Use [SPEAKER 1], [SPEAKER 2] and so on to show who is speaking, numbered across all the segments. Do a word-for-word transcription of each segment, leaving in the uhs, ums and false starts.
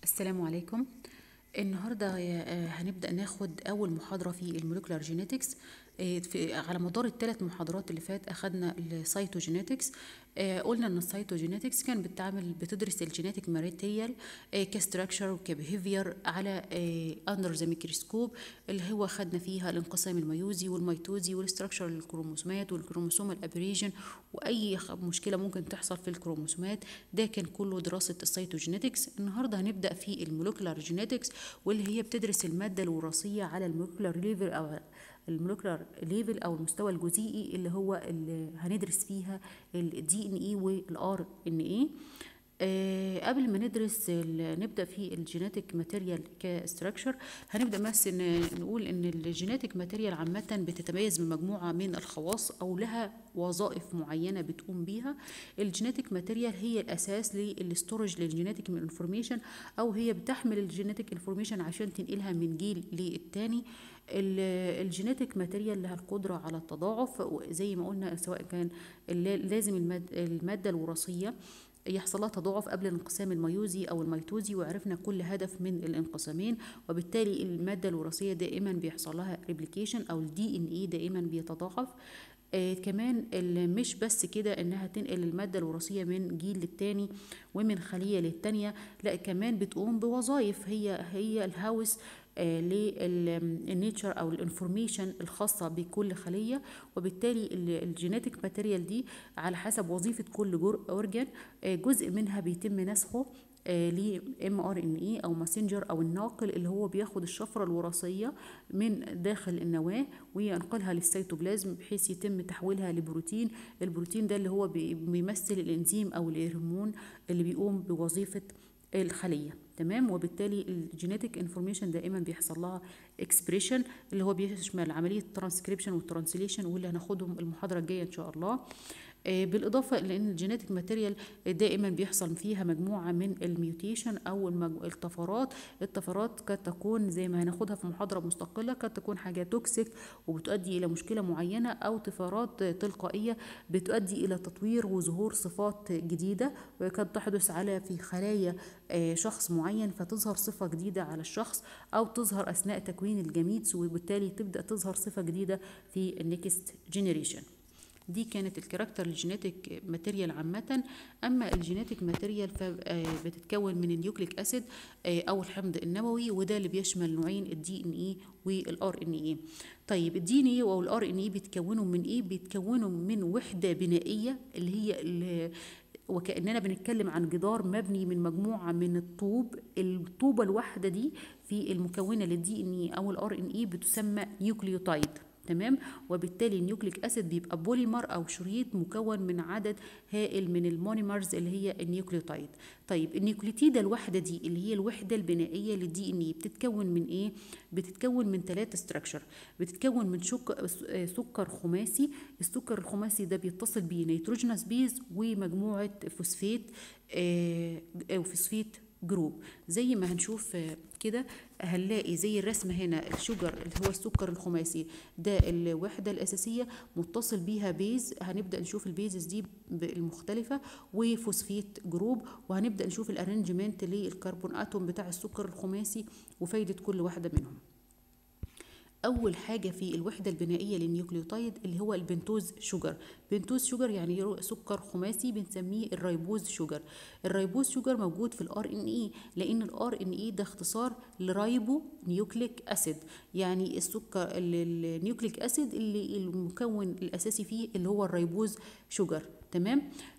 [SPEAKER 1] السلام عليكم. النهارده آه، هنبدأ ناخد أول محاضرة في الموليكولار جينيتكس. في على مدار الثلاث محاضرات اللي فات أخدنا السيتوجينيتكس. آه، قلنا إن السيتوجينيتكس كان بتعمل بتدرس الجينيتك ماتيريال كستراكشر وكبيهيفير على أندر ذا ميكروسكوب، اللي هو خدنا فيها الانقسام الميوزي والميتوزي والستراكشر للكروموسومات والكروموسوم الابريجن وأي مشكلة ممكن تحصل في الكروموسومات. ده كان كله دراسة السيتوجينيتكس. النهارده هنبدأ في الموليكولار جينيتكس، واللي هي بتدرس المادة الوراثية على الموليكولار ليفل أو الموليكولار ليفل أو المستوى الجزيئي، اللي هو اللي هندرس فيها الدي ان اي والار ان اي. آه قبل ما ندرس نبدا في الجينيتك ماتيريال كستراكشر، هنبدا بس نقول ان الجينيتك ماتيريال عامه بتتميز بمجموعه من الخواص او لها وظائف معينه بتقوم بيها. الجينيتك ماتيريال هي الاساس للستورج للجينيتك انفورميشن، او هي بتحمل الجينيتك انفورميشن عشان تنقلها من جيل للتاني. الجينيتك ماتيريال لها القدره على التضاعف، زي ما قلنا، سواء كان لازم الماده الوراثيه يحصل لها تضاعف قبل الانقسام الميوزي او الميتوزي، وعرفنا كل هدف من الانقسامين، وبالتالي الماده الوراثيه دائما بيحصل لها ريبليكيشن او الدي ان اي دائما بيتضاعف. آه كمان مش بس كده انها تنقل الماده الوراثيه من جيل للتاني ومن خليه للتانيه، لا كمان بتقوم بوظائف هي هي الهاوس آه للنيتشر او الانفورميشن الخاصه بكل خليه. وبالتالي الجينيتك ماتيريال دي على حسب وظيفه كل اورجان، آه جزء منها بيتم نسخه ل ام ار ان اي او ماسنجر او الناقل، اللي هو بياخد الشفره الوراثيه من داخل النواه وينقلها للسيتوبلازم بحيث يتم تحويلها لبروتين. البروتين ده اللي هو بيمثل الانزيم او الهرمون اللي بيقوم بوظيفه الخليه. تمام. وبالتالي الجينيتك انفورميشن دائما بيحصل لها اكسبريشن، اللي هو بيشمل عمليه الترانسكريبشن والترانسليشن، واللي هناخدهم المحاضره الجايه ان شاء الله. بالإضافة لأن الجينيتك ماتيريال دائما بيحصل فيها مجموعة من الميوتيشن أو الطفرات. الطفرات قد تكون زي ما هناخدها في محاضرة مستقلة، قد تكون حاجة توكسيك وبتؤدي إلى مشكلة معينة، أو طفرات تلقائية بتؤدي إلى تطوير وظهور صفات جديدة، وقد تحدث على في خلايا شخص معين فتظهر صفة جديدة على الشخص، أو تظهر أثناء تكوين الجميتس، وبالتالي تبدأ تظهر صفة جديدة في النكست جينيريشن. دي كانت الكاركتر الجينيتك ماتيريال عامة. أما الجينيتك ماتيريال فبتتكون من النيوكليك أسيد أو الحمض النووي، وده اللي بيشمل نوعين، الدي ان اي والار ان اي. طيب الدي ان اي او الار ان اي بيتكونوا من ايه؟ بيتكونوا من وحدة بنائية، اللي هي اللي وكأننا بنتكلم عن جدار مبني من مجموعة من الطوب. الطوبة الواحدة دي في المكونة للدي ان اي او الار ان اي بتسمى نيوكليوتايد. تمام. وبالتالي النيوكليك اسيد بيبقى بوليمر او شريط مكون من عدد هائل من المونيمرز اللي هي النيوكليوتايد. طيب النيوكليتيده الواحده دي اللي هي الوحده البنائيه للدي ان اي بتتكون من ايه؟ بتتكون من ثلاثه ستراكشر. بتتكون من شك... سكر خماسي. السكر الخماسي ده بيتصل بيه نيتروجينوس بيز ومجموعه فوسفات او فوسفات جروب. زي ما هنشوف كده هنلاقي زي الرسم هنا، الشجر اللي هو السكر الخماسي ده الوحدة الأساسية متصل بيها بيز. هنبدأ نشوف البيزز دي المختلفة وفوسفيت جروب، وهنبدأ نشوف الارنجمنت للكربون اتوم بتاع السكر الخماسي وفايدة كل واحدة منهم. أول حاجة في الوحدة البنائية للنيوكليوتايد اللي هو البنتوز شوجر. بنتوز شوجر يعني سكر خماسي، بنسميه الريبوز شوجر. الريبوز شوجر موجود في الار ان اي، لأن الار ان اي ده اختصار لرايبو نيوكليك أسيد، يعني السكر النيوكليك أسيد اللي المكون الأساسي فيه اللي هو الريبوز شوجر. تمام.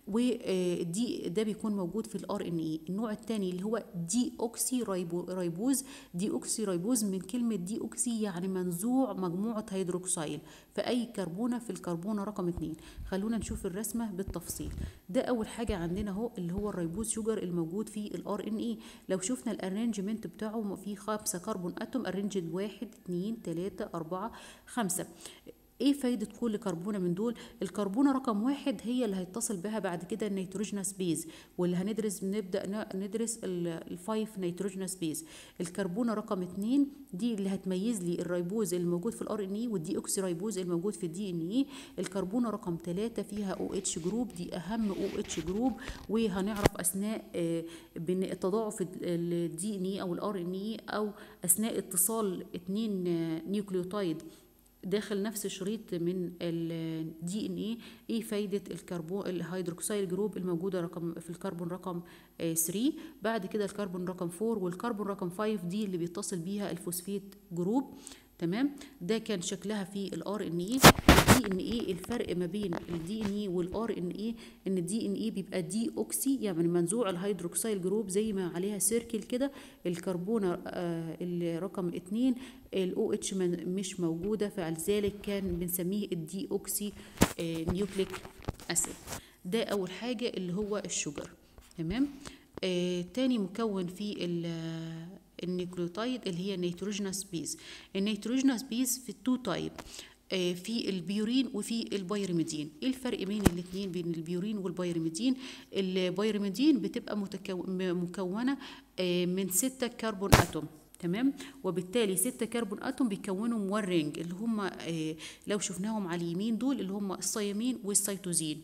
[SPEAKER 1] ودي ده بيكون موجود في الار ان اي. النوع الثاني اللي هو دي اوكسي ريبوز. دي اوكسي ريبوز من كلمه دي اوكسي يعني منزوع مجموعه هيدروكسيل، فاي كربونه في الكربونه رقم اثنين. خلونا نشوف الرسمه بالتفصيل. ده اول حاجه عندنا اهو اللي هو الريبوز شوجر الموجود في الار ان اي. لو شفنا الارينجمنت بتاعه فيه خمسه كربون اتوم، ارينجد واحد اثنين ثلاثه اربعه خمسه. ايه فايدة كل كربونة من دول؟ الكربونة رقم واحد هي اللي هيتصل بها بعد كده النيتروجينوس بيز، واللي هندرس نبدأ ندرس الفايف نيتروجينوس بيز. الكربونة رقم اتنين دي اللي هتميز لي الريبوز الموجود في الار ان اي والدي اوكسي ريبوز الموجود في الدي ان اي. الكربونة رقم ثلاثة فيها او اتش جروب، دي اهم او اتش جروب، وهنعرف اثناء بين التضاعف الدي ان اي او الار ان اي او اثناء اتصال اتنين نيوكليوتايد داخل نفس الشريط من الدي ان اي ايه فايده الكربون الهيدروكسيل جروب الموجوده رقم في الكربون رقم ثلاثة. بعد كده الكربون رقم أربعة والكربون رقم خمسة دي اللي بيتصل بيها الفوسفيت جروب. تمام، ده كان شكلها في الار ان اي. الدي ان اي الفرق ما بين الدي ان اي والار ان اي ان الدي ان اي بيبقى دي اوكسي يعني منزوع الهيدروكسيل جروب زي ما عليها سيركل كده. الكربونه آه الرقم اثنين الاو اتش مش موجوده، فلذلك كان بنسميه الدي اوكسي آه نيوكليك اسيد. ده اول حاجه اللي هو الشجر. تمام. آه تاني مكون في النيوكليوتايد اللي هي النيتروجينوس بيز. النيتروجينوس بيز في التو تايب، في البيورين وفي البيرميدين. ايه الفرق بين الاثنين بين البيورين والبيرميدين؟ البيرميدين بتبقى مكونه من ستة كربون اتوم. تمام، وبالتالي ستة كربون اتوم بيكونوا مورينج اللي هم لو شفناهم على اليمين دول اللي هم الصيامين والسيتوزين.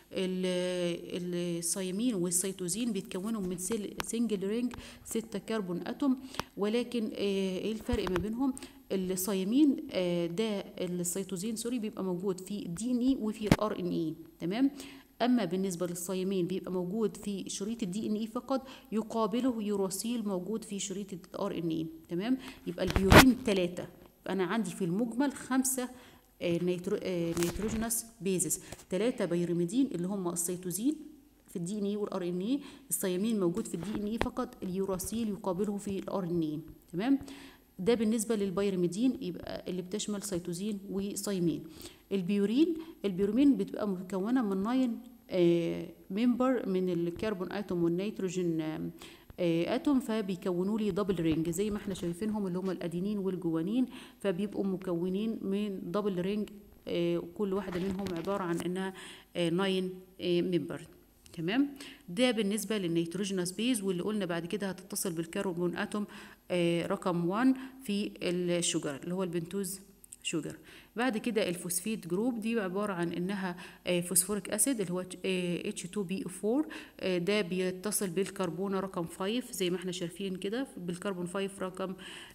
[SPEAKER 1] الصيامين والسيتوزين بيتكونوا من سنجل رينج ستة كربون اتوم، ولكن ايه الفرق ما بينهم؟ الصيامين ده السيتوزين سوري بيبقى موجود في الدي ان اي وفي الار ان اي. تمام، اما بالنسبه للصيامين بيبقى موجود في شريط الدي ان اي فقط، يقابله يوراسيل موجود في شريط الار ان اي. تمام، يبقى البيورين ثلاثه، انا عندي في المجمل خمسه نيترو نيتروجينوس بيزس، ثلاثه بيرميدين اللي هم السيتوزين في الدي ان اي والار ان اي، الصيامين موجود في الدي ان اي فقط، اليوراسيل يقابله في الار ان اي. تمام، ده بالنسبه للبيرميدين يبقى اللي بتشمل سيتوزين وصيامين. البيورين البيورين بتبقى مكونه من ناين آه ممبر من الكربون اتوم والنيتروجين آه اتوم، فبيكونوا لي دبل رينج زي ما احنا شايفينهم اللي هم الادينين والجوانين، فبيبقوا مكونين من دبل رينج آه كل واحده منهم عباره عن انها آه ناين آه ممبر. تمام، ده بالنسبه للنيتروجينوس بيز، واللي قلنا بعد كده هتتصل بالكربون اتوم آه رقم واحد في الشجر اللي هو البنتوز شوجر. بعد كده الفوسفيت جروب دي عباره عن انها آه فوسفوريك اسيد اللي هو آه اتش تو بي او أربعة، آه ده بيتصل بالكربونه رقم خمسة زي ما احنا شايفين كده بالكربون خمسة رقم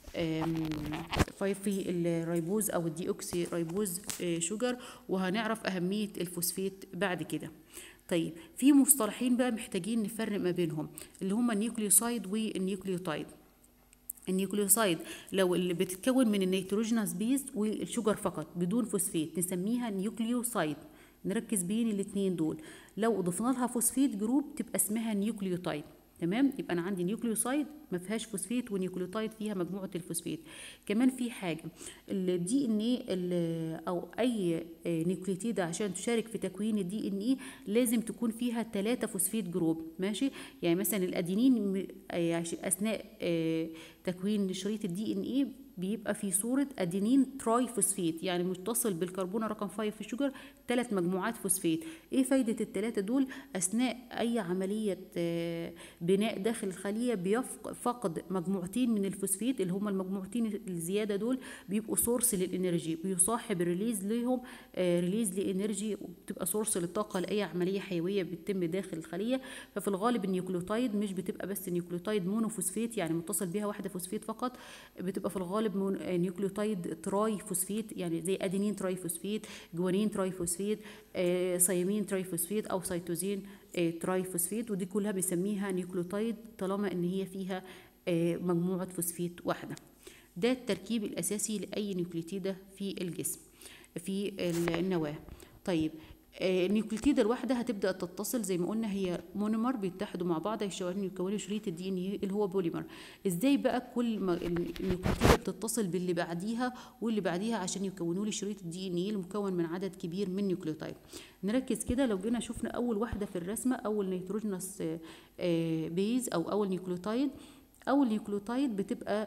[SPEAKER 1] خمسة في الريبوز او الدي اوكسي ريبوز آه شوجر، وهنعرف اهميه الفوسفيت بعد كده. طيب، في مصطلحين بقى محتاجين نفرق ما بينهم اللي هما النيوكليوسايد والنيوكليوتايد. النيوكليوسايد لو اللي بتتكون من النيتروجينوس بيز والشجر فقط بدون فوسفيت نسميها نيوكليوسايد، نركز بين الاثنين دول. لو اضفنا لها فوسفيت جروب تبقى اسمها نيوكليوتايد. تمام، يبقى انا عندي نيوكليوسايد ما فيهاش فوسفيت ونيوكليوتايد فيها مجموعه الفوسفيت. كمان في حاجه الدي ان اي او اي نيوكليتيد عشان تشارك في تكوين الدي ان اي لازم تكون فيها ثلاثه فوسفيت جروب. ماشي، يعني مثلا الادينين اثناء تكوين شريط الدي ان اي بيبقى في صورة أدينين تراي فوسفيت، يعني متصل بالكربونة رقم خمسة في الشجر ثلاث مجموعات فوسفيت. ايه فايدة الثلاثة دول؟ أثناء أي عملية بناء داخل الخلية بيفقد مجموعتين من الفوسفيت اللي هم المجموعتين الزيادة دول بيبقوا سورس للإنرجي، بيصاحب الريليز ليهم ريليز لإنرجي وبتبقى سورس للطاقة لأي عملية حيوية بتتم داخل الخلية. ففي الغالب النيوكليوتايد مش بتبقى بس نيوكليوتايد مونوفوسفيت يعني متصل بيها واحدة فوسفيت فقط، بتبقى في الغالب نيوكليوتايد تراي فوسفيت يعني زي ادينين تراي فوسفيت، جوانين تراي فوسفيت، آه صيامين تراي فوسفيت او سيتوزين آه تراي فوسفيت، ودي كلها بنسميها نيوكليوتايد طالما ان هي فيها آه مجموعه فوسفيت واحده. ده التركيب الاساسي لاي نيوكليتيده في الجسم في النواه. طيب، النيوكليتيدة الواحدة هتبدأ تتصل زي ما قلنا هي مونومر بيتحدوا مع بعض عشان يكونوا شريط الدي ان اي اللي هو بوليمر. ازاي بقى كل ما النيوكليتيدة بتتصل باللي بعديها واللي بعديها عشان يكونوا لي شريط الدي ان اي المكون من عدد كبير من نيوكليوتايد؟ نركز كده، لو جينا شفنا اول واحدة في الرسمة اول نيتروجينوس بيز او اول نيوكليوتايد او النيوكليوتايد بتبقى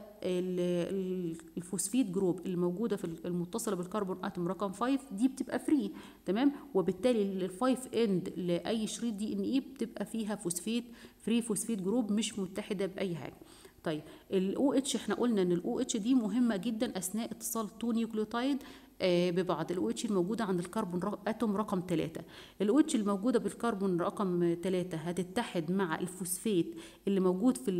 [SPEAKER 1] الفوسفيت جروب الموجوده في المتصله بالكربون اتوم رقم خمسة دي بتبقى فري. تمام. وبالتالي الفايف اند لاي شريط دي ان اي بتبقى فيها فوسفيت فري فوسفيت جروب مش متحده باي حاجه. طيب الاو اتش احنا قلنا ان الاو اتش دي مهمه جدا اثناء اتصال تو نيوكليوتايد ببعض. الاو اتش الموجوده عند الكربون اتوم رقم ثلاثة. الاو اتش الموجوده بالكربون رقم ثلاثة هتتحد مع الفوسفيت اللي موجود في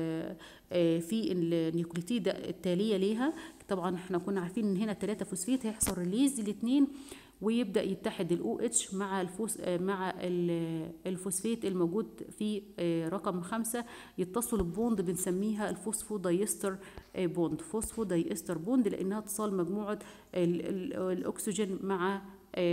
[SPEAKER 1] في النيوكليتيده التاليه ليها. طبعا احنا كنا عارفين ان هنا ثلاثة فوسفيت هيحصل ريليز الاثنين ويبدا يتحد الاو اتش مع الفوس مع الفوسفيت الموجود في رقم خمسة يتصلوا ببوند بنسميها الفوسفودايستر بوند. فوسفودايستر بوند لانها اتصال مجموعه الاكسجين مع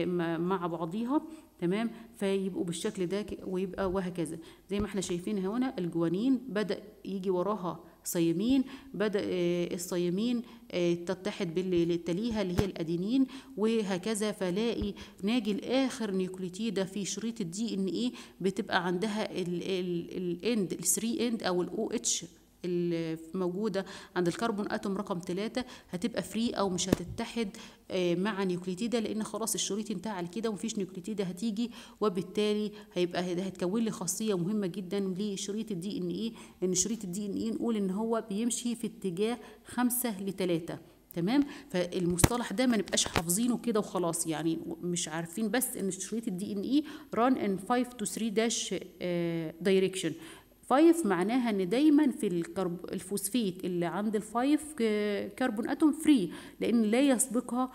[SPEAKER 1] مع بعضيها. تمام. فيبقوا بالشكل ده ويبقى وهكذا زي ما احنا شايفين هنا. الجوانين بدا يجي وراها صيامين، بدا الصيامين تتحد باللي تليها اللي هي الادينين وهكذا. فلاقي ناجي لاخر نيوكليتيده في شريط الدي ان ايه بتبقى عندها الاند الثري اند او الاو اتش الموجوده عند الكربون اتوم رقم ثلاثة هتبقى فري او مش هتتحد مع نيوكليتيده لان خلاص الشريط انتهى على كده ومفيش نيوكليتيده هتيجي. وبالتالي هيبقى هتكون لي خاصيه مهمه جدا لشريط الدي ان ايه ان شريط الدي ان ايه نقول ان هو بيمشي في اتجاه خمسة لثلاثة. تمام. فالمصطلح ده ما نبقاش حافظينه كده وخلاص يعني مش عارفين بس ان شريط الدي ان ايه run in خمسة to ثري داش direction. خمسة معناها ان دايما في الكرب الفوسفيت اللي عند الفايف كربون اتوم فري لان لا يسبقها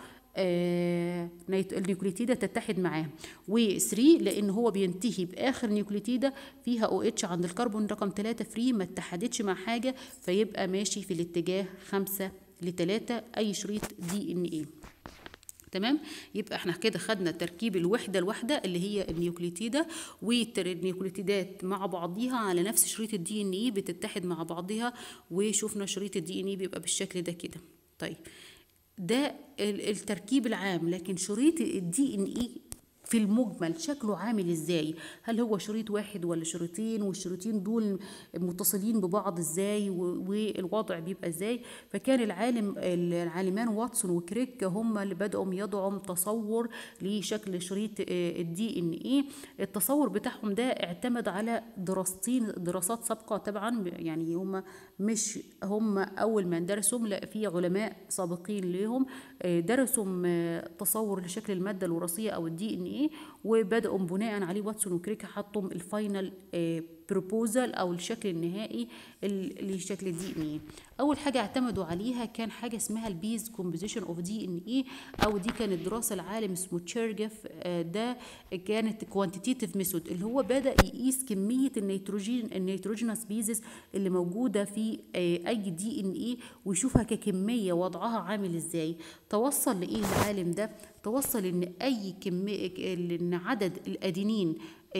[SPEAKER 1] آه النيوكليتيده تتحد معاه. و3 لان هو بينتهي باخر نيوكليتيده فيها او اتش عند الكربون رقم ثلاثة فري ما اتحدتش مع حاجه فيبقى ماشي في الاتجاه خمسة لثلاثة اي شريط دي ان ايه. تمام. يبقى احنا كده خدنا تركيب الوحده الواحده اللي هي النيوكليتيده والنيوكليتيدات مع بعضيها على نفس شريط الدي ان اي بتتحد مع بعضها وشوفنا شريط الدي ان اي بيبقى بالشكل ده كده. طيب ده التركيب العام. لكن شريط الدي ان اي في المجمل شكله عامل ازاي؟ هل هو شريط واحد ولا شريطين والشريطين دول متصلين ببعض ازاي والوضع بيبقى ازاي؟ فكان العالم العالمان واتسون وكريك هم اللي بدأوا يضعوا تصور لشكل شريط الدي ان ايه. التصور بتاعهم ده اعتمد على دراستين دراسات سابقه طبعا يعني هم مش هم اول ما درسوا لا في علماء سابقين لهم درسوا تصور لشكل الماده الوراثيه او الدي ان ايه وبداوا بناء عليه واتسون وكريك حطوا الفاينل بروبوزال او الشكل النهائي لشكل الدي ان ايه. اول حاجه اعتمدوا عليها كان حاجه اسمها البيز كومبوزيشن اوف دي ان ايه او دي كانت دراسه العالم اسمه تشيرجف. ده كانت كوانتيتيف ميثود اللي هو بدا يقيس كميه النيتروجين النيتروجينوس بيزز اللي موجوده في اي دي ان ايه ويشوفها ككميه وضعها عامل ازاي. توصل لايه العالم ده؟ توصل ان اي كميه ان عدد الادينين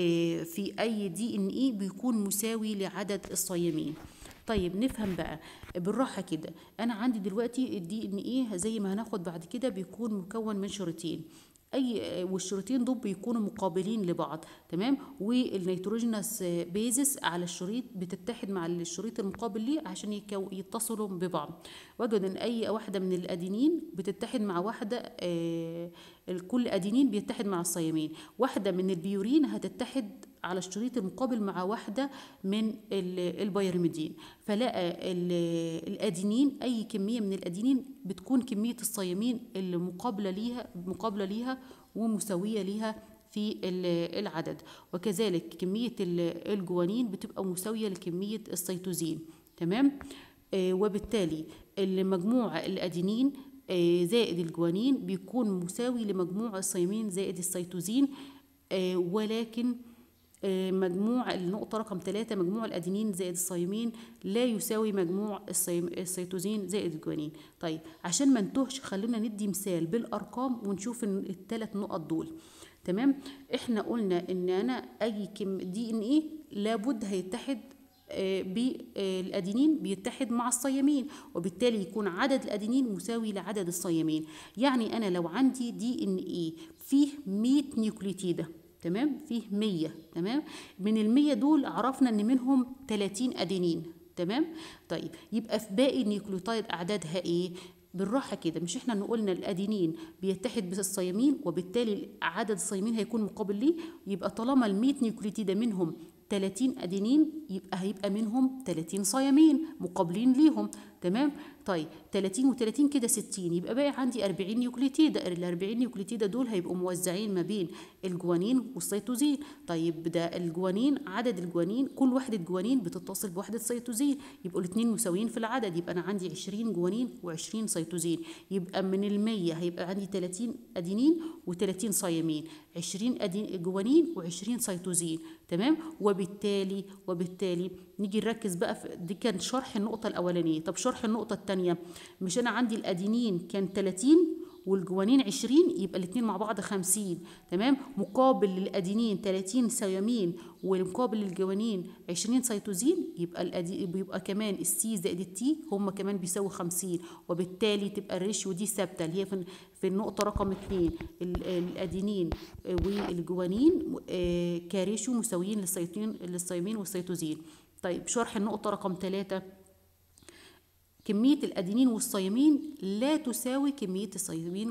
[SPEAKER 1] في اي دي ان اي بيكون مساوي لعدد الصيامين. طيب نفهم بقى بالراحه كده. انا عندي دلوقتي الدي ان ايه زي ما هناخد بعد كده بيكون مكون من شريطين اي والشريطين دول بيكونوا مقابلين لبعض. تمام. والنيتروجينوس بيزس على الشريط بتتحد مع الشريط المقابل ليه عشان يتصلوا ببعض. وجد ان اي واحده من الادينين بتتحد مع واحده آه كل ادينين بيتحد مع الصيامين. واحده من البيورين هتتحد على الشريط المقابل مع واحده من البيرميدين. فلقى الادينين اي كميه من الادينين بتكون كميه الصيامين اللي مقابله ليها مقابله ليها ومساويه ليها في العدد. وكذلك كميه الجوانين بتبقى مساويه لكميه السيتوزين. تمام. آه وبالتالي المجموع الادينين آه زائد الجوانين بيكون مساوي لمجموع الصيامين زائد السيتوزين. آه ولكن مجموع النقطة رقم ثلاثة مجموع الأدينين زائد الصيامين لا يساوي مجموع السيتوزين زائد الجوانين. طيب عشان ما نتوهش خلونا ندي مثال بالأرقام ونشوف الثلاث نقط دول. تمام. احنا قلنا ان انا اي كم دي ان ايه لابد هيتحد بالادينين بيتحد مع الصيامين وبالتالي يكون عدد الادينين مساوي لعدد الصيامين. يعني انا لو عندي دي ان ايه فيه مية نيوكليتيده. تمام. فيه مية. تمام. من المية دول عرفنا ان منهم ثلاثين ادينين. تمام. طيب يبقى في باقي النيوكليوتايد اعدادها ايه؟ بالراحه كده، مش احنا إن قلنا الادينين بيتحد بالصيامين وبالتالي عدد الصيامين هيكون مقابل ليه، يبقى طالما ال مية نيوكليوتيده منهم تلاتين ادينين يبقى هيبقى منهم تلاتين صيامين مقابلين ليهم. تمام. طيب تلاتين و30 كده ستين، يبقى باقي عندي أربعين نيوكليوتيده. ال أربعين نيوكليوتيده دول هيبقوا موزعين ما بين الجوانين والسيتوزين. طيب ده الجوانين، عدد الجوانين كل وحده جوانين بتتصل بوحده سيتوزين، يبقوا الاثنين مساويين في العدد، يبقى انا عندي عشرين جوانين و20 سيتوزين. يبقى من ال مية هيبقى عندي تلاتين ادينين و30 صيامين، عشرين جوانين و20 سيتوزين. تمام. وبالتالي وبالتالي نيجي نركز بقى في دي، كان شرح النقطه الاولانيه. طب شرح النقطه الثانيه، مش انا عندي الادينين كان تلاتين والجوانين عشرين، يبقى الاثنين مع بعض خمسين. تمام. مقابل للادينين تلاتين صيامين ومقابل للجوانين عشرين سيتوزين، يبقى الأدي... بيبقى كمان السي زائد التي هم كمان بيساوي خمسين، وبالتالي تبقى الريشيو دي ثابته اللي هي في في النقطه رقم اتنين، الادينين والجوانين كريشيو مساويين للصيتين للصيامين والسيتوزين. طيب شرح النقطه رقم ثلاثة، كمية الأدينين والصيامين لا تساوي كمية الصيامين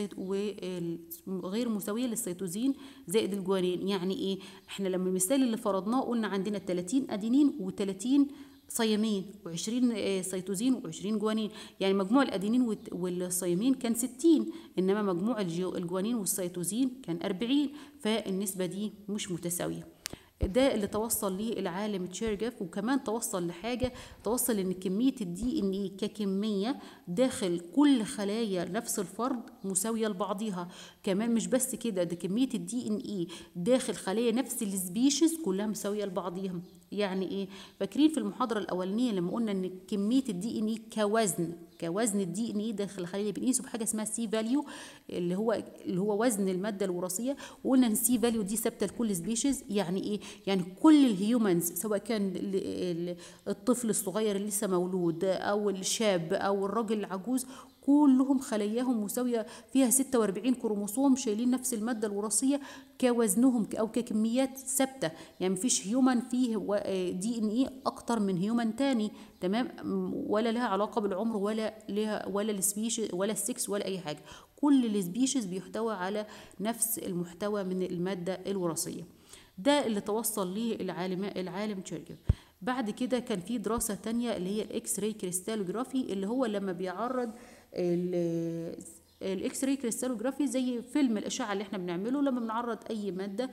[SPEAKER 1] وغير مساوية للسيتوزين زائد الجوانين. يعني إيه؟ إحنا لما المثال اللي فرضناه قلنا عندنا تلاتين أدينين و30 صيامين و20 سيتوزين و20 جوانين، يعني مجموع الأدينين والصيامين كان ستين، إنما مجموع الجوانين والسيتوزين كان أربعين، فالنسبة دي مش متساوية. ده اللي توصل ليه العالم تشيرجاف. وكمان توصل لحاجه، توصل ان كميه الدي ان اي ككميه داخل كل خلايا نفس الفرد مساويه لبعضها. كمان مش بس كده، ده كميه الدي ان اي داخل خلايا نفس السبيشيز كلها مساويه لبعضيها. يعني ايه؟ فاكرين في المحاضره الاولانيه لما قلنا ان كميه الدي ان اي كوزن كوزن الدي ان اي داخل الخليه بنقيسه بحاجه اسمها سي فاليو، اللي هو اللي هو وزن الماده الوراثيه، وقلنا ان السي فاليو دي ثابته لكل سبيشيز. يعني ايه؟ يعني كل الهيومنز سواء كان الطفل الصغير اللي لسه مولود او الشاب او الراجل العجوز كلهم خلاياهم مساويه فيها ستة وأربعين كروموسوم شايلين نفس الماده الوراثيه كوزنهم او ككميات ثابته. يعني مفيش هيومن فيه دي ان اي اكتر من هيومن تاني. تمام. ولا لها علاقه بالعمر ولا لها ولا السبيشيز ولا السكس ولا اي حاجه، كل السبيشيز بيحتوي على نفس المحتوى من الماده الوراثيه. ده اللي توصل ليه العالم العالم تشيرجاف. بعد كده كان في دراسه تانية اللي هي الاكس راي كريستالوجرافي، اللي هو لما بيعرض الاكس راي كريستالوجرافي زي فيلم الاشعه اللي احنا بنعمله لما بنعرض اي ماده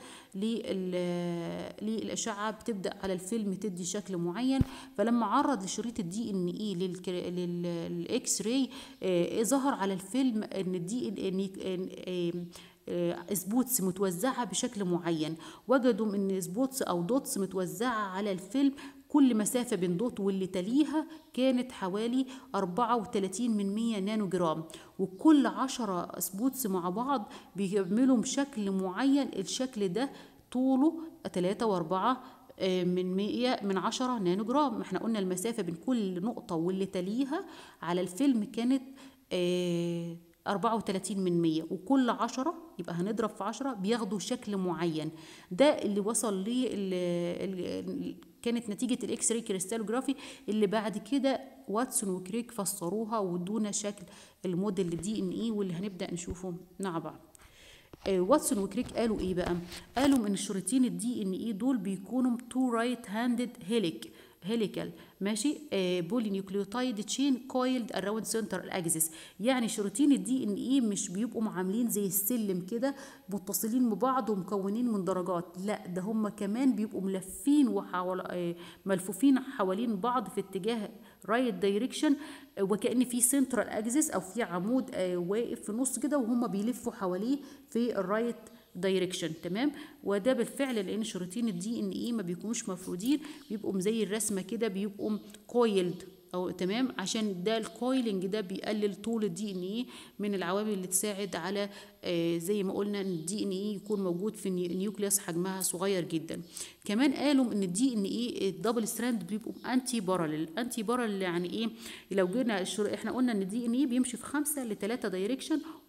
[SPEAKER 1] للاشعه، بتبدا على الفيلم تدي شكل معين. فلما عرض لشريط الدي ان اي للاكس راي ظهر على الفيلم ان الدي ان سبوتس متوزعه بشكل معين. وجدوا ان سبوتس او دوتس متوزعه على الفيلم كل مسافة بين دوت واللي تليها كانت حوالي أربعة وتلاتين من مية نانو جرام، وكل عشرة سبوتس مع بعض بيعملوا بشكل معين. الشكل ده طوله تلاتة وأربعة من مية من عشرة نانو جرام. ما احنا قلنا المسافة بين كل نقطة واللي تليها على الفيلم كانت أربعة وتلاتين من مية، وكل عشرة يبقى هنضرب في عشرة بياخدوا شكل معين. ده اللي وصل ليه كانت نتيجة الاكس راي كريستالوجرافي، اللي بعد كده واتسون وكريك فسروها وادونا شكل الموديل الدي ان اي واللي هنبدأ نشوفه مع بعض. واتسون وكريك قالوا ايه بقى؟ قالوا ان شريطين الدي ان اي دول بيكونوا تو رايت هاندد هيليك هيليكال ماشي بولي نيوكليوتايد تشين كويلد اراوند سنتر الاكسس. يعني شريطين الدي ان اي مش بيبقوا عاملين زي السلم كده متصلين ببعض ومكونين من درجات، لا ده هم كمان بيبقوا ملفين وحول ملفوفين حوالين بعض في اتجاه رايت دايركشن، وكأن في سنترال اكسس او في عمود واقف في النص كده وهم بيلفوا حواليه في الرايت دايركشن. تمام. وده بالفعل لان شريطين الدي ان اي ما بيكونوش مفرودين، بيبقوا زي الرسمه كده، بيبقوا كويلد او تمام، عشان ده الكويلنج ده بيقلل طول الدي ان اي من العوامل اللي تساعد على آه زي ما قلنا ان الدي ان اي يكون موجود في النيوكليوس حجمها صغير جدا. كمان قالوا ان الدي ان اي الدبل ستراند بيبقوا انتي باراليل. انتي باراليل يعني ايه؟ لو جينا احنا قلنا ان الدي ان اي بيمشي في خمسة لثلاثة دايركشن،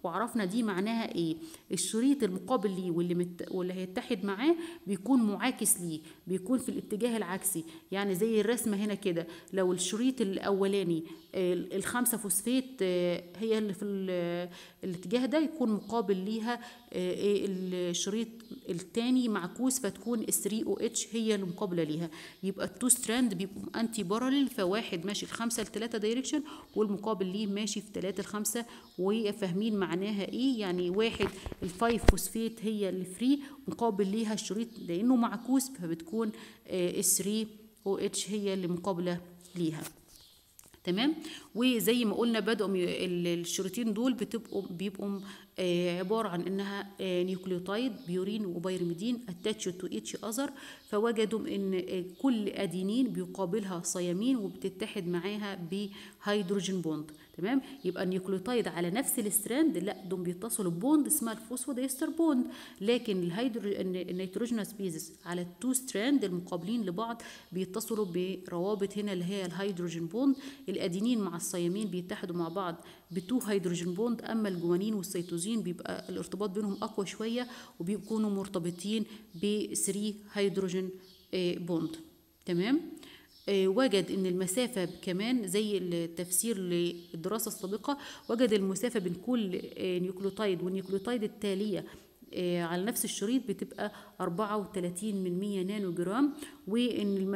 [SPEAKER 1] وعرفنا دي معناها ايه. الشريط المقابل ليه واللي مت... واللي هيتحد معاه بيكون معاكس ليه، بيكون في الاتجاه العكسي. يعني زي الرسمه هنا كده، لو الشريط الاولاني الخمسة فوسفات هي اللي في الاتجاه ده، يكون مقابل ليها الشريط الثاني معكوس، فتكون ال ثري او اتش هي اللي مقابله ليها. يبقى التو ستراند بيبقوا انتي باراليل، فواحد ماشي في خمسة لتلاتة دايركشن والمقابل ليه ماشي في تلاتة لخمسة. وفاهمين معناها ايه؟ يعني واحد الفايف فوسفات هي اللي فري مقابل ليها الشريط لانه معكوس، فبتكون ال ثري او اتش هي اللي مقابله ليها. تمام. وزي ما قلنا بدأوا الشريطين دول بتبقوا بيبقوا آه عبارة عن انها آه نيوكليوتايد بيورين وبيرميدين اتاتشد تو ايتش اذر، فوجدوا ان آه كل ادينين بيقابلها صيامين وبتتحد معاها بهيدروجين بوند. تمام. يبقى النيوكليوتايد على نفس الستراند لا دول بيتصلوا ببوند اسمها الفوسفوديستر بوند، لكن الهيدروجين النيتروجينوس بيزس على التو ستراند المقابلين لبعض بيتصلوا بروابط هنا اللي هي الهيدروجين بوند. الادينين مع الصيامين بيتحدوا مع بعض بتو هيدروجين بوند، اما الجوانين والسيتوزين بيبقى الارتباط بينهم اقوى شويه وبيكونوا مرتبطين ب ثري هيدروجين بوند. تمام. وجد ان المسافه كمان زي التفسير للدراسه السابقه، وجد المسافه بين كل نيوكليوتايد والنيوكليوتايد التاليه على نفس الشريط بتبقى أربعة وتلاتين من مية نانو جرام، وان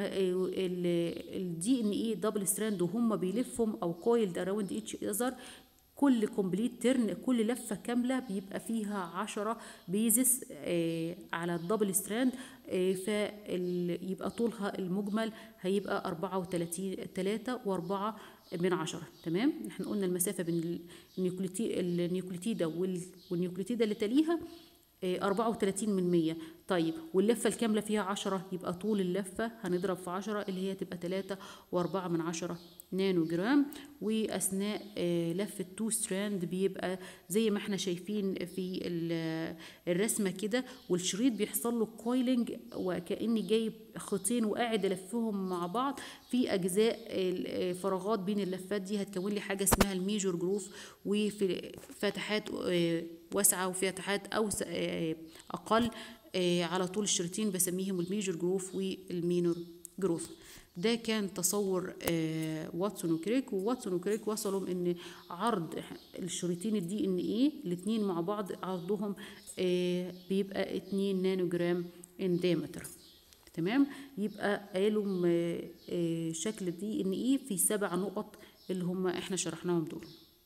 [SPEAKER 1] الدي ان اي دبل ستراند وهم بيلفهم او كويلد اراوند ايتش اذر كل كومبليت ترن، كل لفه كامله بيبقى فيها عشرة بيزس على الدبل ستراند، فيبقى طولها المجمل هيبقى أربعة وتلاتين تلاتة وأربعة من عشرة. تمام. احنا قلنا المسافه بين النيوكليتيدا والنيوكليتيدا اللي تليها أربعة وتلاتين من مية. طيب واللفه الكامله فيها عشرة، يبقى طول اللفه هنضرب في عشرة اللي هي تبقى تلاتة وأربعة من عشرة نانو جرام. واثناء لفه تو ستراند بيبقى زي ما احنا شايفين في الرسمه كده، والشريط بيحصل له كويلنج وكاني جايب خيطين وقاعد الفهم مع بعض في اجزاء فراغات بين اللفات دي هتكون لي حاجه اسمها الميجور جروف، وفي فتحات واسعه وفي فتحات اوسع اقل على طول الشريطين بسميهم الميجور جروف والمينور جروف. ده كان تصور واتسون وكريك، وواتسون وكريك وصلوا ان عرض الشريطين الدي ان ايه الاثنين مع بعض عرضهم بيبقى اتنين نانو جرام ان ديامتر. تمام. يبقى قالوا شكل الدي ان ايه في سبع نقط اللي هم احنا شرحناهم دول.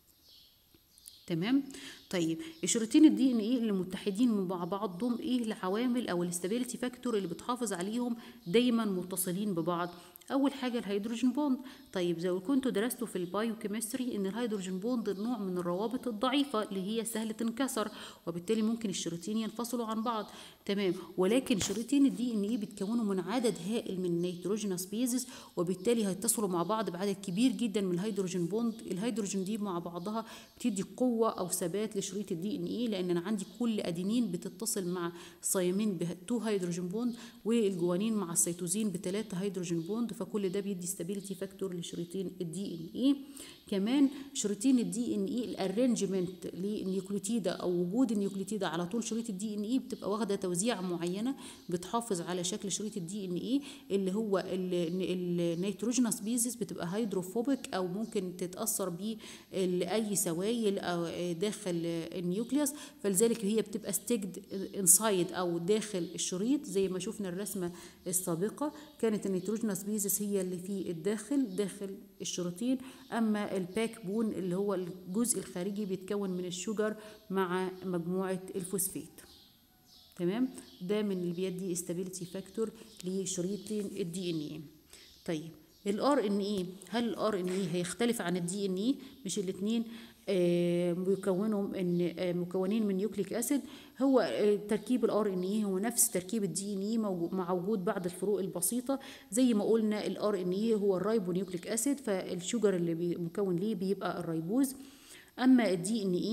[SPEAKER 1] تمام. طيب الشريطين الدي ان ايه اللي متحدين مع بعضهم ايه العوامل او الاستابيليتي فاكتور اللي بتحافظ عليهم دايما متصلين ببعض؟ اول حاجه الهيدروجين بوند. طيب زي ما كنتوا درستوا في البايوكيمستري ان الهيدروجين بوند نوع من الروابط الضعيفه اللي هي سهله تنكسر، وبالتالي ممكن الشريطين ينفصلوا عن بعض. تمام. ولكن شريطين الدي ان ايه بيتكونوا من عدد هائل من النيتروجينوس بيزز، وبالتالي هيتصلوا مع بعض بعدد كبير جدا من الهيدروجين بوند. الهيدروجين دي مع بعضها بتدي قوه او ثبات لشريط الدي ان ايه، لان انا عندي كل ادينين بتتصل مع الصيامين بتو هيدروجين بوند، والجوانين مع السيتوزين بثلاثه هيدروجين بوند، فكل ده بيدي ستابيليتي فاكتور لشريطين الدي ان ايه. كمان شريطين الدي ان ايه الارينجمنت للنيوكليوتيدا او وجود النيوكليوتيدا على طول شريط الدي ان ايه بتبقى واخده توزيع معينه بتحافظ على شكل شريط الدي ان ايه، اللي هو النيتروجينوس بيزس بتبقى هيدروفوبيك او ممكن تتاثر بيه لاي سوائل او داخل النيوكليوس، فلذلك هي بتبقى ستيجد انسايد او داخل الشريط. زي ما شفنا الرسمه السابقه كانت النيتروجينوس بيزس هي اللي في الداخل داخل الشريطين، اما الباك بون اللي هو الجزء الخارجي بيتكون من الشجر مع مجموعه الفوسفات. تمام. ده من اللي بيدي استابيليتي فاكتور لشريطين الدي ان ايه. طيب الار ان ايه، هل الار ان ايه هيختلف عن الدي ان ايه؟ مش الاثنين مكونهم ان مكونين من نيوكليك اسيد. هو تركيب الار ان اي هو نفس تركيب الدي ان اي مع وجود بعض الفروق البسيطه. زي ما قلنا الار ان اي هو الرايبو نيوكليك اسيد، فالشجر اللي مكون ليه بيبقى الريبوز. اما الدي ان اي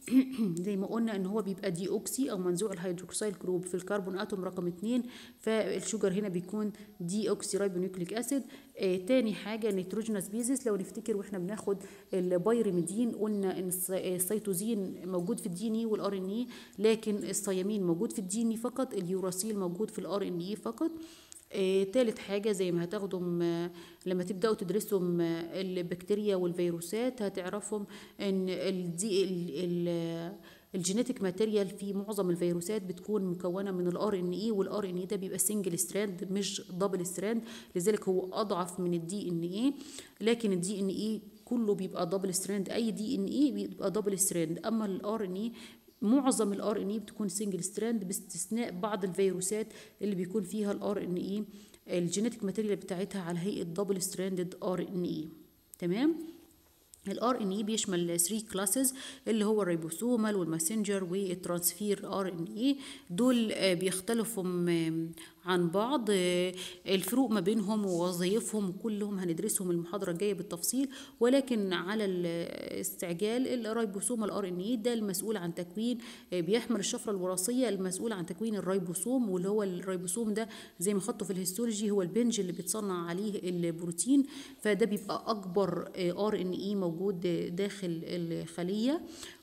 [SPEAKER 1] زي ما قلنا ان هو بيبقى دي اوكسي او منزوع الهيدروكسيل جروب في الكربون اتوم رقم اتنين، فالشجر هنا بيكون دي اوكسي رايبونيوكليك اسيد. آه تاني حاجه نيتروجينوس بيزيس، لو نفتكر واحنا بناخد البيرميدين قلنا ان السيتوزين موجود في الدي ان اي والار ان اي، لكن الثيامين موجود في الدي ان اي فقط، اليوراسيل موجود في الار ان اي فقط. آه، تالت حاجة زي ما هتاخدهم آه، لما تبدأوا تدرسهم آه، البكتيريا والفيروسات، هتعرفهم ان الدي ال ال الجينيتك ماتيريال في معظم الفيروسات بتكون مكونه من الار ان اي، والار ان اي ده بيبقى سنجل ستراند مش دبل ستراند، لذلك هو اضعف من الدي ان اي. لكن الدي ان اي كله بيبقى دبل ستراند، اي دي ان اي بيبقى دبل ستراند، اما الار ان اي معظم الار ان اي بتكون سنجل ستراند باستثناء بعض الفيروسات اللي بيكون فيها الار ان اي الجينيتك ماتيريال بتاعتها على هيئه دبل ستراندد ار ان اي. تمام. الار ان اي بيشمل ثلاثة كلاسز اللي هو الريبوسومال والماسنجر والترانسفير ار ان اي. دول بيختلفوا عن بعض، الفروق ما بينهم ووظائفهم كلهم هندرسهم المحاضره الجايه بالتفصيل، ولكن على الاستعجال الريبوسومال ار ان اي ده المسؤول عن تكوين، بيحمل الشفره الوراثيه المسؤول عن تكوين الريبوسوم، واللي هو الريبوسوم ده زي ما خدته في الهيستولوجي هو البنج اللي بيتصنع عليه البروتين، فده بيبقى اكبر ار ان اي موجود داخل الخليه،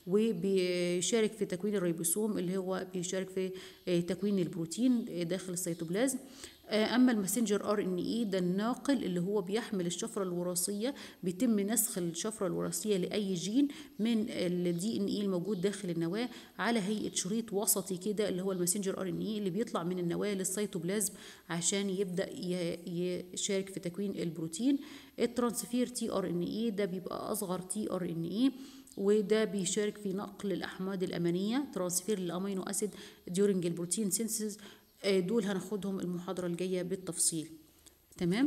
[SPEAKER 1] وبيشارك في تكوين الريبوسوم اللي هو بيشارك في تكوين البروتين داخل السيتوبلازم. اما الماسنجر ار ان اي ده الناقل اللي هو بيحمل الشفره الوراثيه، بيتم نسخ الشفره الوراثيه لاي جين من الدي ان اي الموجود داخل النواه على هيئه شريط وسطي كده اللي هو الماسنجر ار ان اي اللي بيطلع من النواه للسيتوبلازم عشان يبدا يشارك في تكوين البروتين. الترانسفير تي ار ان اي ده بيبقى اصغر تي ار ان اي، وده بيشارك في نقل الاحماض الامينيه ترانسفير الامينو اسيد during البروتين سينثيز. دول هناخدهم المحاضره الجايه بالتفصيل. تمام.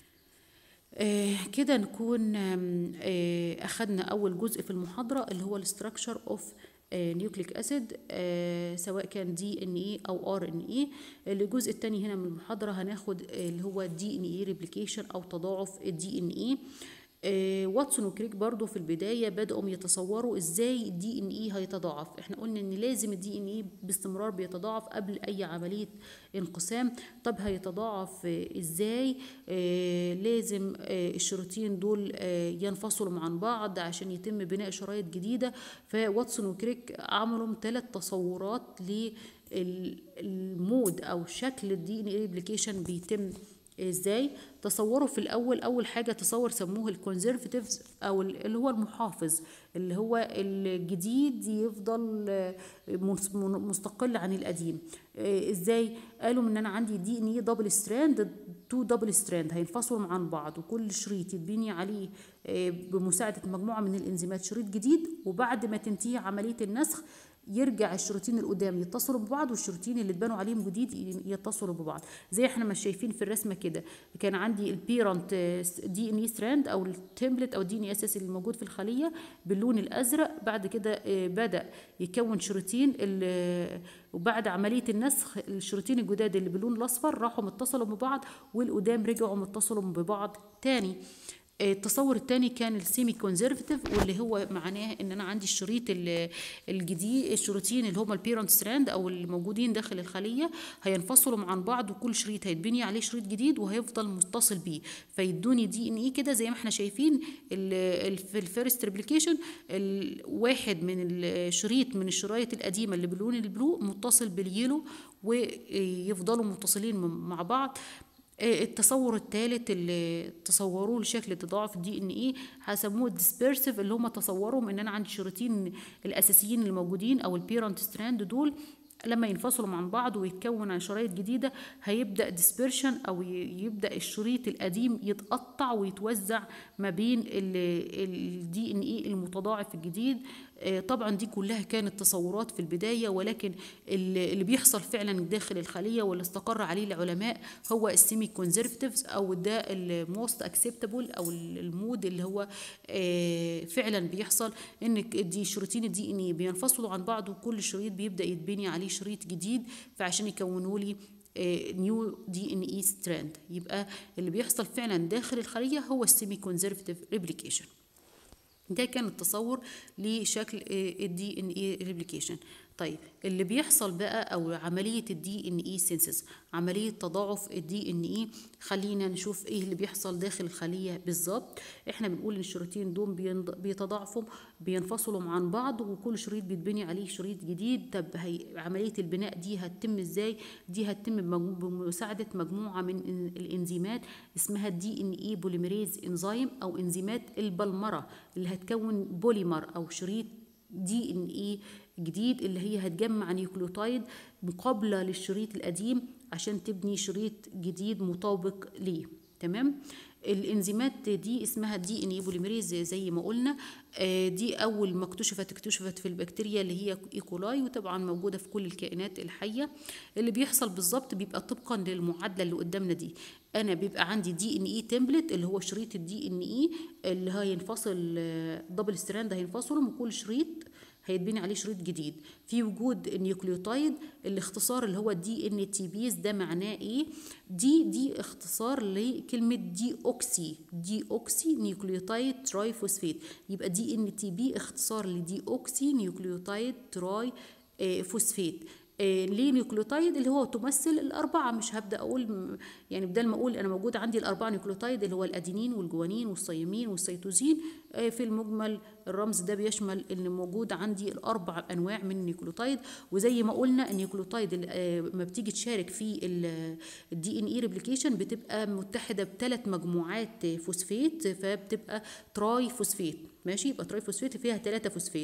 [SPEAKER 1] آه كده نكون آه اخدنا اول جزء في المحاضره اللي هو الاستراكشر اوف نيوكليك اسيد، سواء كان دي ان اي او ار ان اي. الجزء الثاني هنا من المحاضره هناخد اللي هو دي ان اي ريبليكيشن او تضاعف الدي ان اي. آه واتسون وكريك برضو في البدايه بداوا يتصوروا ازاي الدي ان اي هيتضاعف. احنا قلنا ان لازم الدي ان اي باستمرار بيتضاعف قبل اي عمليه انقسام. طب هيتضاعف آه ازاي؟ آه لازم آه الشريطين دول آه ينفصلوا عن بعض عشان يتم بناء شرايط جديده. فواتسون وكريك عملوا ثلاث تصورات للمود او شكل الدي ان اي ريبليكيشن بيتم ازاي. تصوروا في الاول اول حاجه تصور سموه الكونزرفتيفز او اللي هو المحافظ، اللي هو الجديد يفضل مستقل عن القديم. ازاي؟ قالوا ان انا عندي دي ان اي دبل ستراند، تو دبل ستراند هينفصلوا عن بعض، وكل شريط يتبني عليه بمساعده مجموعه من الانزيمات شريط جديد، وبعد ما تنتهي عمليه النسخ يرجع الشريطين القدام يتصلوا ببعض والشريطين اللي اتبنوا عليهم جديد يتصلوا ببعض. زي احنا ما شايفين في الرسمه كده، كان عندي البيرنت دي ان اي ستراند او التمبلت او الدي ان اي اساسي اللي موجود في الخليه باللون الازرق، بعد كده بدا يكون شريطين، وبعد عمليه النسخ الشريطين الجداد اللي باللون الاصفر راحوا متصلوا ببعض، والقدام رجعوا متصلوا ببعض تاني. التصور الثاني كان السيمي كونزرفتيف، واللي هو معناه ان انا عندي الشريط الجديد الشريطين اللي هم البيرنت ستراند او الموجودين داخل الخليه هينفصلوا عن بعض، وكل شريط هيتبني عليه شريط جديد وهيفضل متصل بيه، فيدوني دي ان اي كده زي ما احنا شايفين في الفيرست ريبليكيشن. واحد من الشريط من الشرايط القديمه اللي باللون البلو متصل باليلو ويفضلوا متصلين مع بعض. التصور الثالث اللي تصوروه لشكل تضاعف الدي ان اي هسموه الديسبيرسيف، اللي هم تصوروا ان انا عندي شريطين الاساسيين الموجودين او البيرنت ستراند دول لما ينفصلوا عن بعض ويتكون عن شرايط جديده هيبدا ديسبيرشن او يبدا الشريط القديم يتقطع ويتوزع ما بين الدي ان اي المتضاعف الجديد. طبعا دي كلها كانت تصورات في البدايه، ولكن اللي بيحصل فعلا داخل الخليه واللي استقر عليه العلماء هو السيمي كونزرفتيفز، او ده الموست اكسبتابل او المود اللي هو فعلا بيحصل ان دي شريطين الدي ان اي بينفصلوا عن بعض وكل شريط بيبدا يتبني عليه شريط جديد فعشان يكونوا لي نيو دي ان اي ستراند. يبقى اللي بيحصل فعلا داخل الخليه هو السيمي كونزرفتيف ريبليكيشن. ده كان التصور لشكل الدي ان اي ريبليكيشن. طيب اللي بيحصل بقى او عمليه الدي ان اي سينسز، عمليه تضاعف الدي ان اي، خلينا نشوف ايه اللي بيحصل داخل الخليه بالظبط. احنا بنقول ان الشريطين دول بيتضاعفوا، بينفصلوا عن بعض، وكل شريط بيتبني عليه شريط جديد. طب هي عمليه البناء دي هتتم ازاي؟ دي هتتم بمساعده مجموعه من الانزيمات اسمها الدي ان اي بوليميريز انزيم، او انزيمات البلمره، اللي هتكون بوليمر او شريط دي ان اي جديد، اللي هي هتجمع نيوكليوتايد مقابله للشريط القديم عشان تبني شريط جديد مطابق ليه. تمام. الانزيمات دي اسمها دي ان اي بوليميريز زي ما قلنا. دي اول ما اكتشفت اكتشفت في البكتيريا اللي هي ايكولاي، وطبعا موجوده في كل الكائنات الحيه. اللي بيحصل بالظبط بيبقى طبقا للمعادله اللي قدامنا دي. انا بيبقى عندي دي ان اي تمبلت اللي هو شريط الدي ان اي اللي هينفصل دبل ستراند، هينفصلوا من كل شريط هيتبني عليه شريط جديد. في وجود النيوكليوتايد، الاختصار اللي هو دي ان تي بيز، ده معناه ايه؟ دي دي اختصار لكلمه دي اوكسي دي اوكسي نيوكليوتايد تراي فوسفات. يبقى دي ان تي بي اختصار لدي اوكسي نيوكليوتايد تراي فوسفات. آه ليه نيوكليوتايد؟ اللي هو تمثل الاربعه. مش هبدا اقول يعني بدل ما اقول انا موجود عندي الاربعه نيوكليوتايد اللي هو الادينين والجوانين والثيامين والسيتوزين. آه في المجمل الرمز ده بيشمل ان موجود عندي الاربع انواع من النيوكليوتايد. وزي ما قلنا النيوكليوتايد آه ما بتيجي تشارك في الدي ان اي ريبليكيشن بتبقى متحده بثلاث مجموعات فوسفات، فبتبقى تراي فوسفات. ماشي، يبقى تراي فوسفات فيها ثلاثه فوسفات.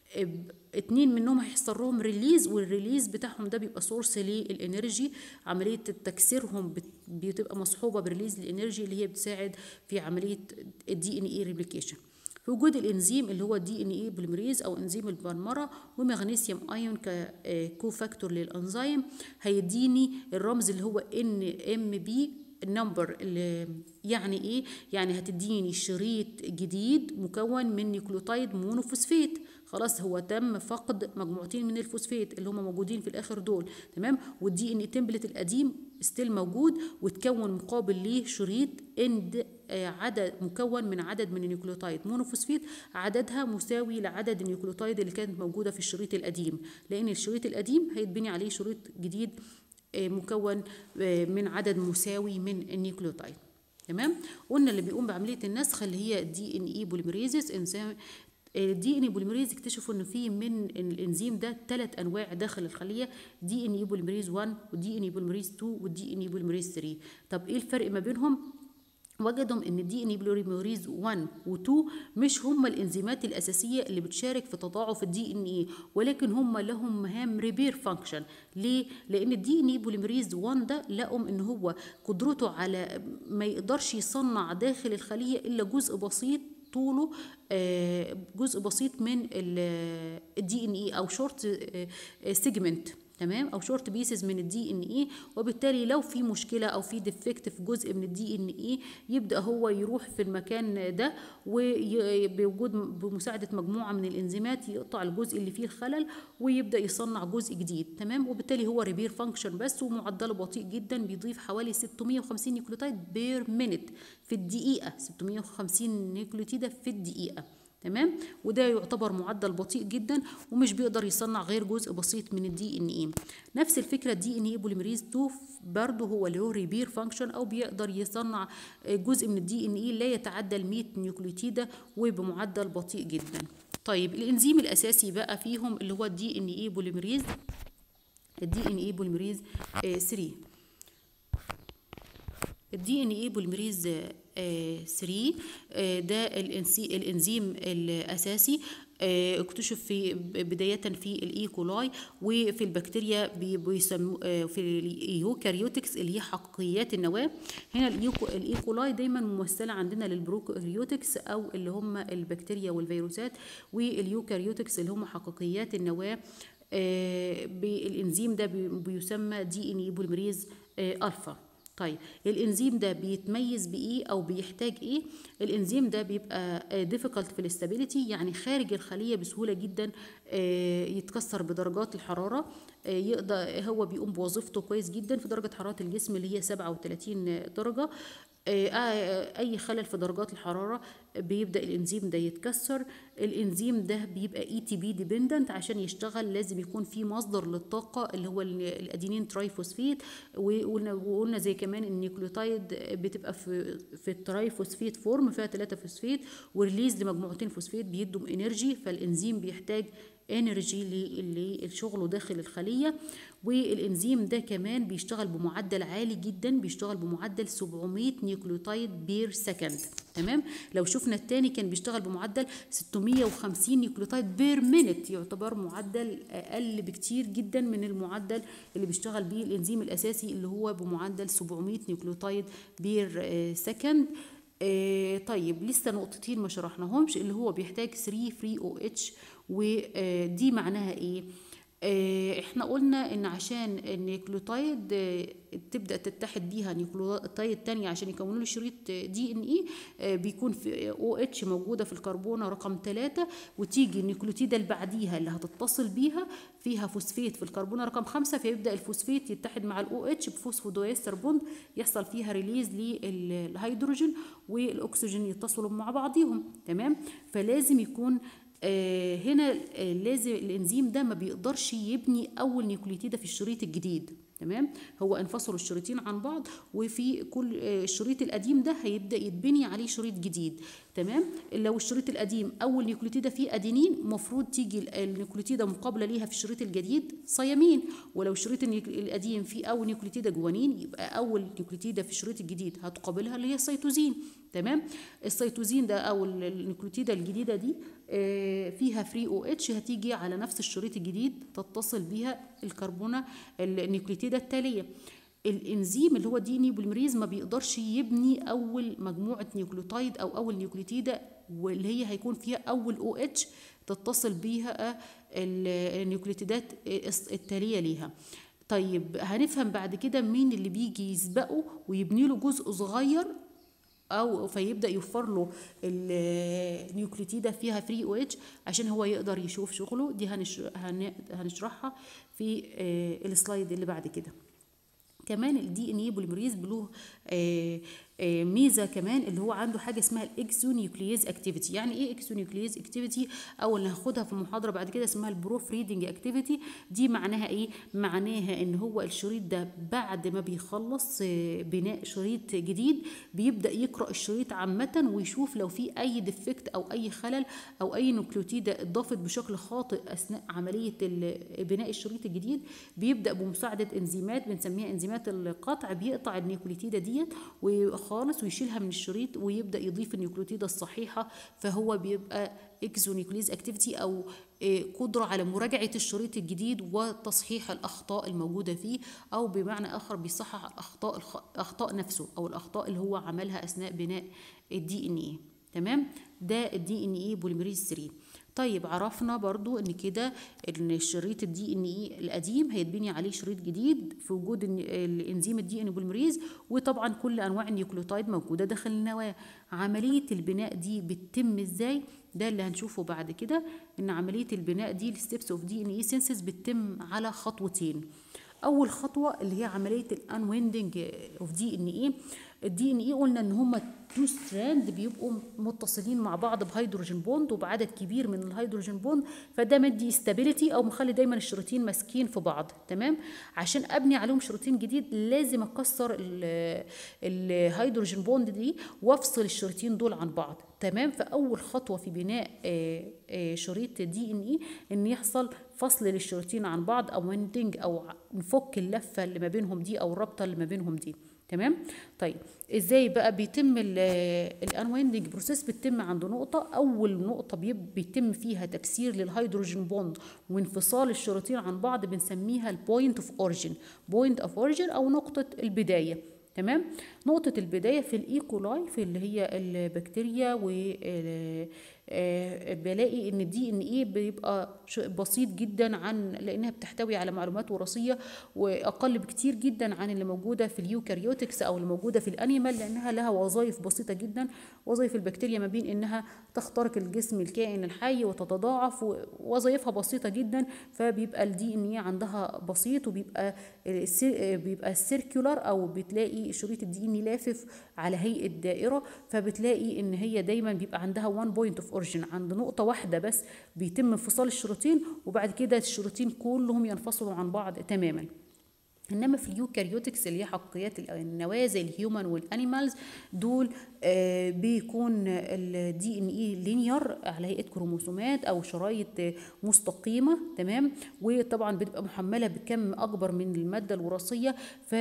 [SPEAKER 1] اتنين منهم هيحصل لهم ريليز، والريليز بتاعهم ده بيبقى سورس للانرجي. عمليه تكسيرهم بتبقى مصحوبه بريليز الانرجي اللي هي بتساعد في عمليه الدي ان اي ريبليكيشن. في وجود الانزيم اللي هو الدي ان اي بوليمريز او انزيم البلمره، ومغنيسيوم ايون ككوفاكتور للانزيم، هيديني الرمز اللي هو ان ام بي النمبر. اللي يعني ايه؟ يعني هتديني شريط جديد مكون من نيوكليوتايد مونوفوسفات. خلاص هو تم فقد مجموعتين من الفوسفات اللي هم موجودين في الاخر دول. تمام. والدي ان تمبلت القديم ستيل موجود، وتكون مقابل ليه شريط اند عدد مكون من عدد من النيوكليوتايد مونوفوسفات عددها مساوي لعدد النيوكليوتايد اللي كانت موجوده في الشريط القديم، لان الشريط القديم هيتبني عليه شريط جديد مكون من عدد مساوي من النيوكليوتايد. تمام. قلنا اللي بيقوم بعمليه النسخ اللي هي الدي ان اي بوليميريزز. انزيم الدي ان اي بوليميريز اكتشفوا ان في من الانزيم ده ثلاث انواع داخل الخليه، دي ان اي بوليميريز واحد ودي ان اي بوليميريز اتنين ودي ان اي بوليميريز تلاتة. طب ايه الفرق ما بينهم؟ وجدوا ان الدي ان اي بوليميريز واحد و اتنين مش هم الانزيمات الاساسيه اللي بتشارك في تضاعف الدي ان اي، ولكن هم لهم مهام ريبير فانكشن. ليه؟ لان الدي ان اي بوليميريز واحد ده لقوا ان هو قدرته على ما يقدرش يصنع داخل الخليه الا جزء بسيط طوله جزء بسيط من الدي ان اي او شورت سيجمنت. تمام، او شورت بيسز من الدي ان اي. وبالتالي لو في مشكله او في ديفكت في جزء من الدي ان اي يبدا هو يروح في المكان ده، وبوجود بمساعده مجموعه من الانزيمات يقطع الجزء اللي فيه الخلل ويبدا يصنع جزء جديد. تمام. وبالتالي هو ريبير فانكشن بس، ومعدله بطيء جدا، بيضيف حوالي ستمية وخمسين نيوكليوتايد بير مينت في الدقيقه، ستمية وخمسين نيوكليوتيده في الدقيقه. تمام. وده يعتبر معدل بطيء جدا، ومش بيقدر يصنع غير جزء بسيط من الدي ان اي. نفس الفكره الدي ان اي بوليميريز اتنين برضه هو له ريبير فانكشن، او بيقدر يصنع جزء من الدي ان اي لا يتعدى ال مية نيوكليوتيده وبمعدل بطيء جدا. طيب الانزيم الاساسي بقى فيهم اللي هو الدي ان اي بوليميريز الدي ان اي بوليميريز تلاتة. الدي ان اي بوليميريز تلاتة ده الانزيم الاساسي، اكتشف في بدايه في الايكولاي وفي البكتيريا بيسموه في اليوكاريوتكس اللي هي حقيقيات النواه. هنا الايكولاي دايما ممثله عندنا للبروكاريوتكس او اللي هم البكتيريا والفيروسات، واليوكاريوتكس اللي هم حقيقيات النواه. بالانزيم ده بيسمى دي ان اي بوليميريز الفا. طيب الانزيم ده بيتميز بايه او بيحتاج ايه؟ الانزيم ده بيبقى difficult في الاستابيليتي، يعني خارج الخليه بسهوله جدا، يتكسر بدرجات الحراره. يقدر هو بيقوم بوظيفته كويس جدا في درجه حراره الجسم اللي هي سبعة وتلاتين درجه. اي خلل في درجات الحراره بيبدأ الانزيم ده يتكسر. الانزيم ده بيبقى اي تي بي ديبندنت، عشان يشتغل لازم يكون في مصدر للطاقه اللي هو الادينين ترايفوسفيت. وقلنا زي كمان النيوكليوتايد بتبقى في في الترايفوسفيت فورم فيها ثلاثة فوسفيت، وريليز لمجموعتين فوسفيت بيدوا انرجي، فالانزيم بيحتاج انرجي للشغل داخل الخليه. والانزيم ده كمان بيشتغل بمعدل عالي جدا، بيشتغل بمعدل سبعمية نيوكليوتايد بير سكند. تمام. لو شفنا الثاني كان بيشتغل بمعدل ستمية وخمسين نيوكليوتايد بير مينت، يعتبر معدل اقل بكتير جدا من المعدل اللي بيشتغل بيه الانزيم الاساسي اللي هو بمعدل سبعمية نيوكليوتايد بير سكند. آه طيب لسه نقطتين ما شرحناهمش، اللي هو بيحتاج ثلاثة فري او اتش، ودي معناها ايه؟ آه احنا قلنا ان عشان النيوكليوتايد آه تبدا تتحد بيها نيوكليوتايد تانية عشان يكونوا له شريط دي ان اي، آه بيكون في او اتش موجوده في الكربونه رقم ثلاثة، وتيجي النيوكليوتيده اللي بعديها اللي هتتصل بيها فيها فوسفيت في الكربونه رقم خمسة، فيبدا الفوسفيت يتحد مع الاو اتش بفوسفودويستر بوند، يحصل فيها ريليز للهيدروجين والاكسجين يتصلوا مع بعضهم. تمام. فلازم يكون آه هنا آه لازم الانزيم ده ما بيقدرش يبني اول نيوكليوتيده في الشريط الجديد. تمام. هو انفصلوا الشريطين عن بعض، وفي كل آه الشريط القديم ده هيبدا يتبني عليه شريط جديد. تمام. لو الشريط القديم اول نيوكليوتيده فيه ادينين، المفروض تيجي النيوكليوتيده مقابله ليها في الشريط الجديد صيامين، ولو الشريط القديم فيه اول نيوكليوتيده جوانين، يبقى اول نيوكليوتيده في الشريط الجديد هتقابلها اللي هي السيتوزين. تمام. السيتوزين ده او النيوكليوتيده الجديده دي فيها فري او اتش، هتيجي على نفس الشريط الجديد تتصل بيها الكربونه النيوكليوتيده التاليه. الانزيم اللي هو دي ان اي بوليمريز ما بيقدرش يبني اول مجموعه نيوكليوتايد او اول نيوكليوتيده واللي هي هيكون فيها اول او اتش تتصل بيها النيوكليوتيدات التاليه ليها. طيب هنفهم بعد كده مين اللي بيجي يسبقه ويبني له جزء صغير، او فيبدا يوفر له النيوكليوتيده فيها فري او اتش عشان هو يقدر يشوف شغله. دي هنشرحها في السلايد اللي بعد كده. كمان الدي ان اي بوليمريز له ميزه كمان، اللي هو عنده حاجه اسمها الاكسونيوكليز اكتيفيتي. يعني ايه اكسونيوكليز اكتيفيتي؟ او اللي هاخدها في المحاضره بعد كده اسمها البروف ريدنج اكتيفيتي. دي معناها ايه؟ معناها ان هو الشريط ده بعد ما بيخلص بناء شريط جديد بيبدا يقرا الشريط عامه ويشوف لو في اي ديفكت او اي خلل او اي نيوكليوتيده اتضافت بشكل خاطئ اثناء عمليه بناء الشريط الجديد. بيبدا بمساعده انزيمات بنسميها انزيمات القطع، بيقطع النيوكليوتيده ديت خالص ويشيلها من الشريط ويبدا يضيف النيوكليوتيده الصحيحه، فهو بيبقى اكسونيوكليز اكتيفيتي او قدره على مراجعه الشريط الجديد وتصحيح الاخطاء الموجوده فيه، او بمعنى اخر بيصحح اخطاء اخطاء نفسه او الاخطاء اللي هو عملها اثناء بناء الدي ان اي. تمام. ده الدي ان اي بوليمريز ثلاثة. طيب عرفنا برضو ان كده ان الشريط الدي ان اي القديم هيتبني عليه شريط جديد في وجود الانزيم الدي ان بوليمريز، وطبعا كل انواع النيوكليوتايد موجوده داخل النواه. عمليه البناء دي بتتم ازاي؟ ده اللي هنشوفه بعد كده، ان عمليه البناء دي الستبس اوف دي ان اي سينسز بتتم على خطوتين. اول خطوه اللي هي عمليه الانويندنج اوف دي ان اي. الدي ان اي قلنا ان هم تو ستراند بيبقوا متصلين مع بعض بهيدروجين بوند وبعدد كبير من الهيدروجين بوند، فده مدي استابيليتي او مخلي دايما الشريطين ماسكين في بعض. تمام. عشان ابني عليهم شريطين جديد لازم اكسر الهيدروجين بوند دي وافصل الشريطين دول عن بعض. تمام. فاول خطوه في بناء شريط دي ان اي ان يحصل فصل للشريطين عن بعض او ويندنج، او نفك اللفه اللي ما بينهم دي او الرابطه اللي ما بينهم دي. تمام. طيب ازاي بقى بيتم الانويندنج بروسيس؟ بتتم عند نقطه، اول نقطه بيتم فيها تكسير للهيدروجين بوند وانفصال الشريطين عن بعض بنسميها البوينت اوف اوريجين. بوينت اوف اوريجين او نقطه البدايه. تمام. نقطه البدايه في الايكولاي، في اللي هي البكتيريا آه بلاقي ان الدي ان ايه بيبقى بسيط جدا عن، لانها بتحتوي على معلومات وراثيه واقل بكتير جدا عن اللي موجوده في اليوكاريوتكس او اللي موجوده في الانيمال، لانها لها وظائف بسيطه جدا. وظائف البكتيريا ما بين انها تخترق الجسم الكائن الحي وتتضاعف، ووظائفها بسيطه جدا، فبيبقى الدي ان ايه عندها بسيط، وبيبقى بيبقى سيركولار، او بتلاقي شريط الدي ان لافف على هيئه دائره، فبتلاقي ان هي دايما بيبقى عندها وان بوينت اوف اوريجين، عند نقطه واحده بس بيتم انفصال الشريطين، وبعد كده الشريطين كلهم ينفصلوا عن بعض تماما. انما في اليوكاريوتكس اللي هي حقيقيات النواه زي الهيومن والانيمالز دول آه بيكون الدي ان اي لينير على هيئه كروموسومات او شرايط مستقيمه، تمام، وطبعا بتبقى محمله بكم اكبر من الماده الوراثيه،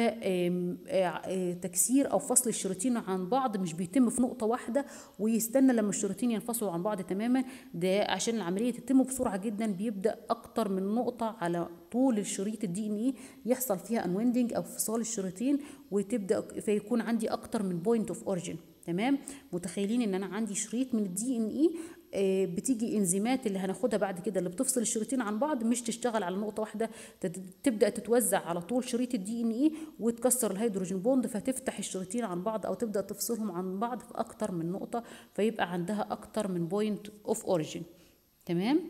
[SPEAKER 1] فتكسير او فصل الشريطين عن بعض مش بيتم في نقطه واحده ويستنى لما الشريطين ينفصلوا عن بعض تماما. ده عشان العمليه تتم بسرعه جدا بيبدا اكتر من نقطه على طول الشريط الدي ان اي يحصل فيها انويندنج او انفصال الشريطين، وتبدا فيكون عندي اكتر من بوينت اوف اوريجين، تمام. متخيلين ان انا عندي شريط من الدي ان اي بتيجي انزيمات اللي هناخدها بعد كده اللي بتفصل الشريطين عن بعض مش تشتغل على نقطه واحده، تبدا تتوزع على طول شريط الدي ان اي وتكسر الهيدروجين بوند فتفتح الشريطين عن بعض او تبدا تفصلهم عن بعض في اكتر من نقطه، فيبقى عندها اكتر من بوينت اوف اوريجين، تمام.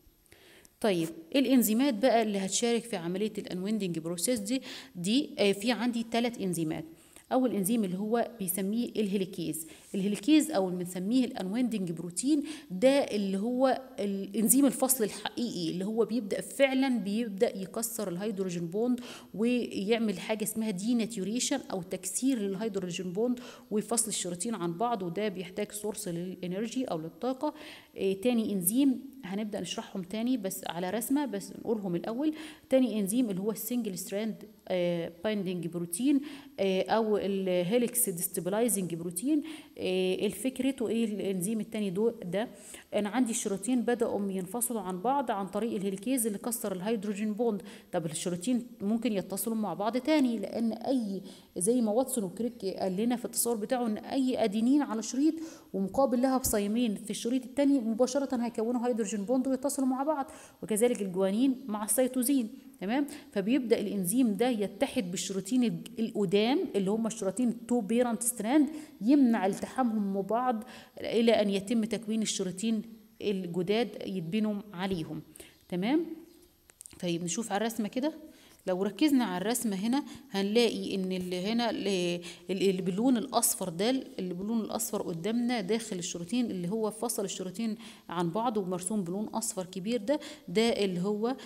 [SPEAKER 1] طيب الانزيمات بقى اللي هتشارك في عمليه الانويندنج بروسيس دي دي آه في عندي ثلاث انزيمات. اول انزيم اللي هو بيسميه الهيليكيز. الهيليكيز او اللي بنسميه الانويندنج بروتين ده اللي هو الانزيم الفصل الحقيقي اللي هو بيبدا فعلا بيبدا يكسر الهيدروجين بوند ويعمل حاجه اسمها دي ناتيوريشن او تكسير للهيدروجين بوند ويفصل الشريطين عن بعض، وده بيحتاج سورس للانرجي او للطاقه. آه تاني انزيم هنبدا نشرحهم تاني بس على رسمه، بس نقولهم الاول. تاني انزيم اللي هو السنجل ستراند بايندنج بروتين او الهيليكس ديستابلايزنج بروتين. الفكرته ايه الانزيم الثاني ده؟ انا عندي الشريطين بداوا ينفصلوا عن بعض عن طريق الهيليكيز اللي كسر الهيدروجين بوند. طب الشريطين ممكن يتصلوا مع بعض تاني، لان اي زي ما واتسون وكريك قال لنا في التصور بتاعه ان اي ادينين على شريط ومقابل لها بصيمين في الشريط الثاني مباشره هيكونوا هيدروجين بوند ويتصلوا مع بعض، وكذلك الجوانين مع السيتوزين، تمام. فبيبدا الانزيم ده يتحد بالشريطين القدام اللي هم الشريطين تو بيرنت ستراند، يمنع التحامهم ببعض الى ان يتم تكوين الشريطين الجداد يتبنوا عليهم، تمام. طيب نشوف على الرسمه كده. لو ركزنا على الرسمه هنا هنلاقي ان اللي هنا اللي باللون الاصفر ده اللي باللون الاصفر قدامنا داخل الشريطين اللي هو فصل الشريطين عن بعض ومرسوم بلون اصفر كبير، ده ده اللي هو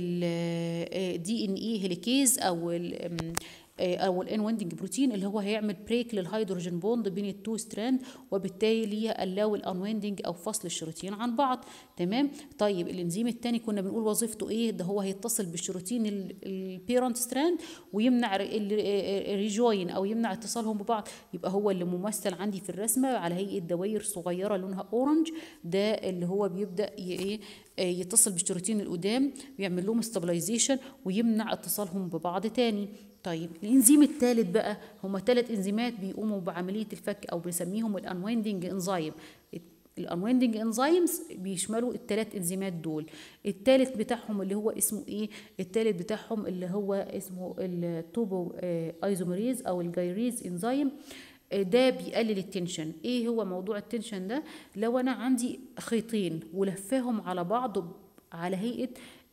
[SPEAKER 1] الدي ان اي هيليكيز او او الانويندنج بروتين اللي هو هيعمل بريك للهيدروجين بوند بين التو ستراند، وبالتالي يقلوا الانويندنج او فصل الشريطين عن بعض، تمام. طيب الانزيم الثاني كنا بنقول وظيفته ايه؟ ده هو هيتصل بالشريطين البيرنت ستراند ويمنع الريجوين او يمنع اتصالهم ببعض، يبقى هو اللي ممثل عندي في الرسمه على هيئه دوائر صغيره لونها اورنج، ده اللي هو بيبدا ايه يتصل بالشريطين القدام ويعمل لهم استابلايزيشن ويمنع اتصالهم ببعض تاني. طيب الانزيم الثالث بقى، هما ثلاث انزيمات بيقوموا بعمليه الفك او بنسميهم الانويندنج انزيم. الانويندنج انزيمز بيشملوا الثلاث انزيمات دول. الثالث بتاعهم اللي هو اسمه ايه؟ الثالث بتاعهم اللي هو اسمه التوبو ايزوميريز او الجايريز انزيم، ده بيقلل التنشن. ايه هو موضوع التنشن ده؟ لو انا عندي خيطين ولفاهم على بعض على هيئه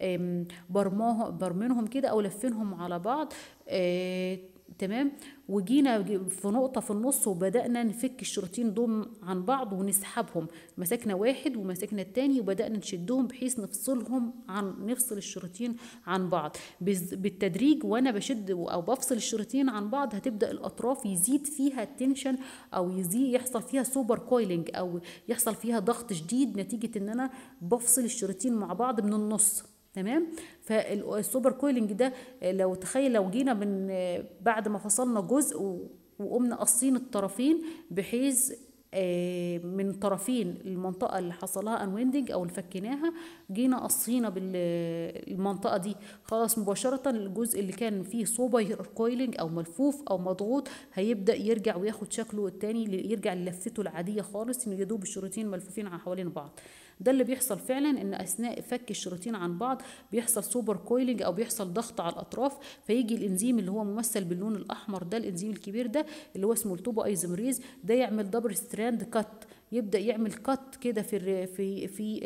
[SPEAKER 1] برماه برمنهم كده او لفينهم على بعض، آه تمام، وجينا في نقطة في النص وبدأنا نفك الشريطين دول عن بعض ونسحبهم، مسكنا واحد ومسكنا التاني وبدأنا نشدهم بحيث نفصلهم عن نفصل الشريطين عن بعض بالتدريج. وانا بشد او بفصل الشريطين عن بعض هتبدأ الاطراف يزيد فيها التنشن او يزيد يحصل فيها سوبر كويلنج او يحصل فيها ضغط شديد نتيجة ان انا بفصل الشريطين مع بعض من النص، تمام. فالسوبر كويلنج ده لو تخيل لو جينا من بعد ما فصلنا جزء وقمنا قصين الطرفين بحيث من طرفين المنطقة اللي حصلها انويندنج او اللي فكيناها، جينا قصينا بالمنطقة دي خلاص مباشرة الجزء اللي كان فيه سوبر كويلنج او ملفوف او مضغوط هيبدأ يرجع وياخد شكله التاني، يرجع للفته العادية خالص، انه يدوب الشريطين ملفوفين حوالين بعض. ده اللي بيحصل فعلا، ان اثناء فك الشريطين عن بعض بيحصل سوبر كويلنج او بيحصل ضغط على الاطراف، فيجي الانزيم اللي هو ممثل باللون الاحمر ده، الانزيم الكبير ده اللي هو اسمه التوبو ايزوميريز، ده يعمل دبل ستراند كات، يبدا يعمل كات كده في في في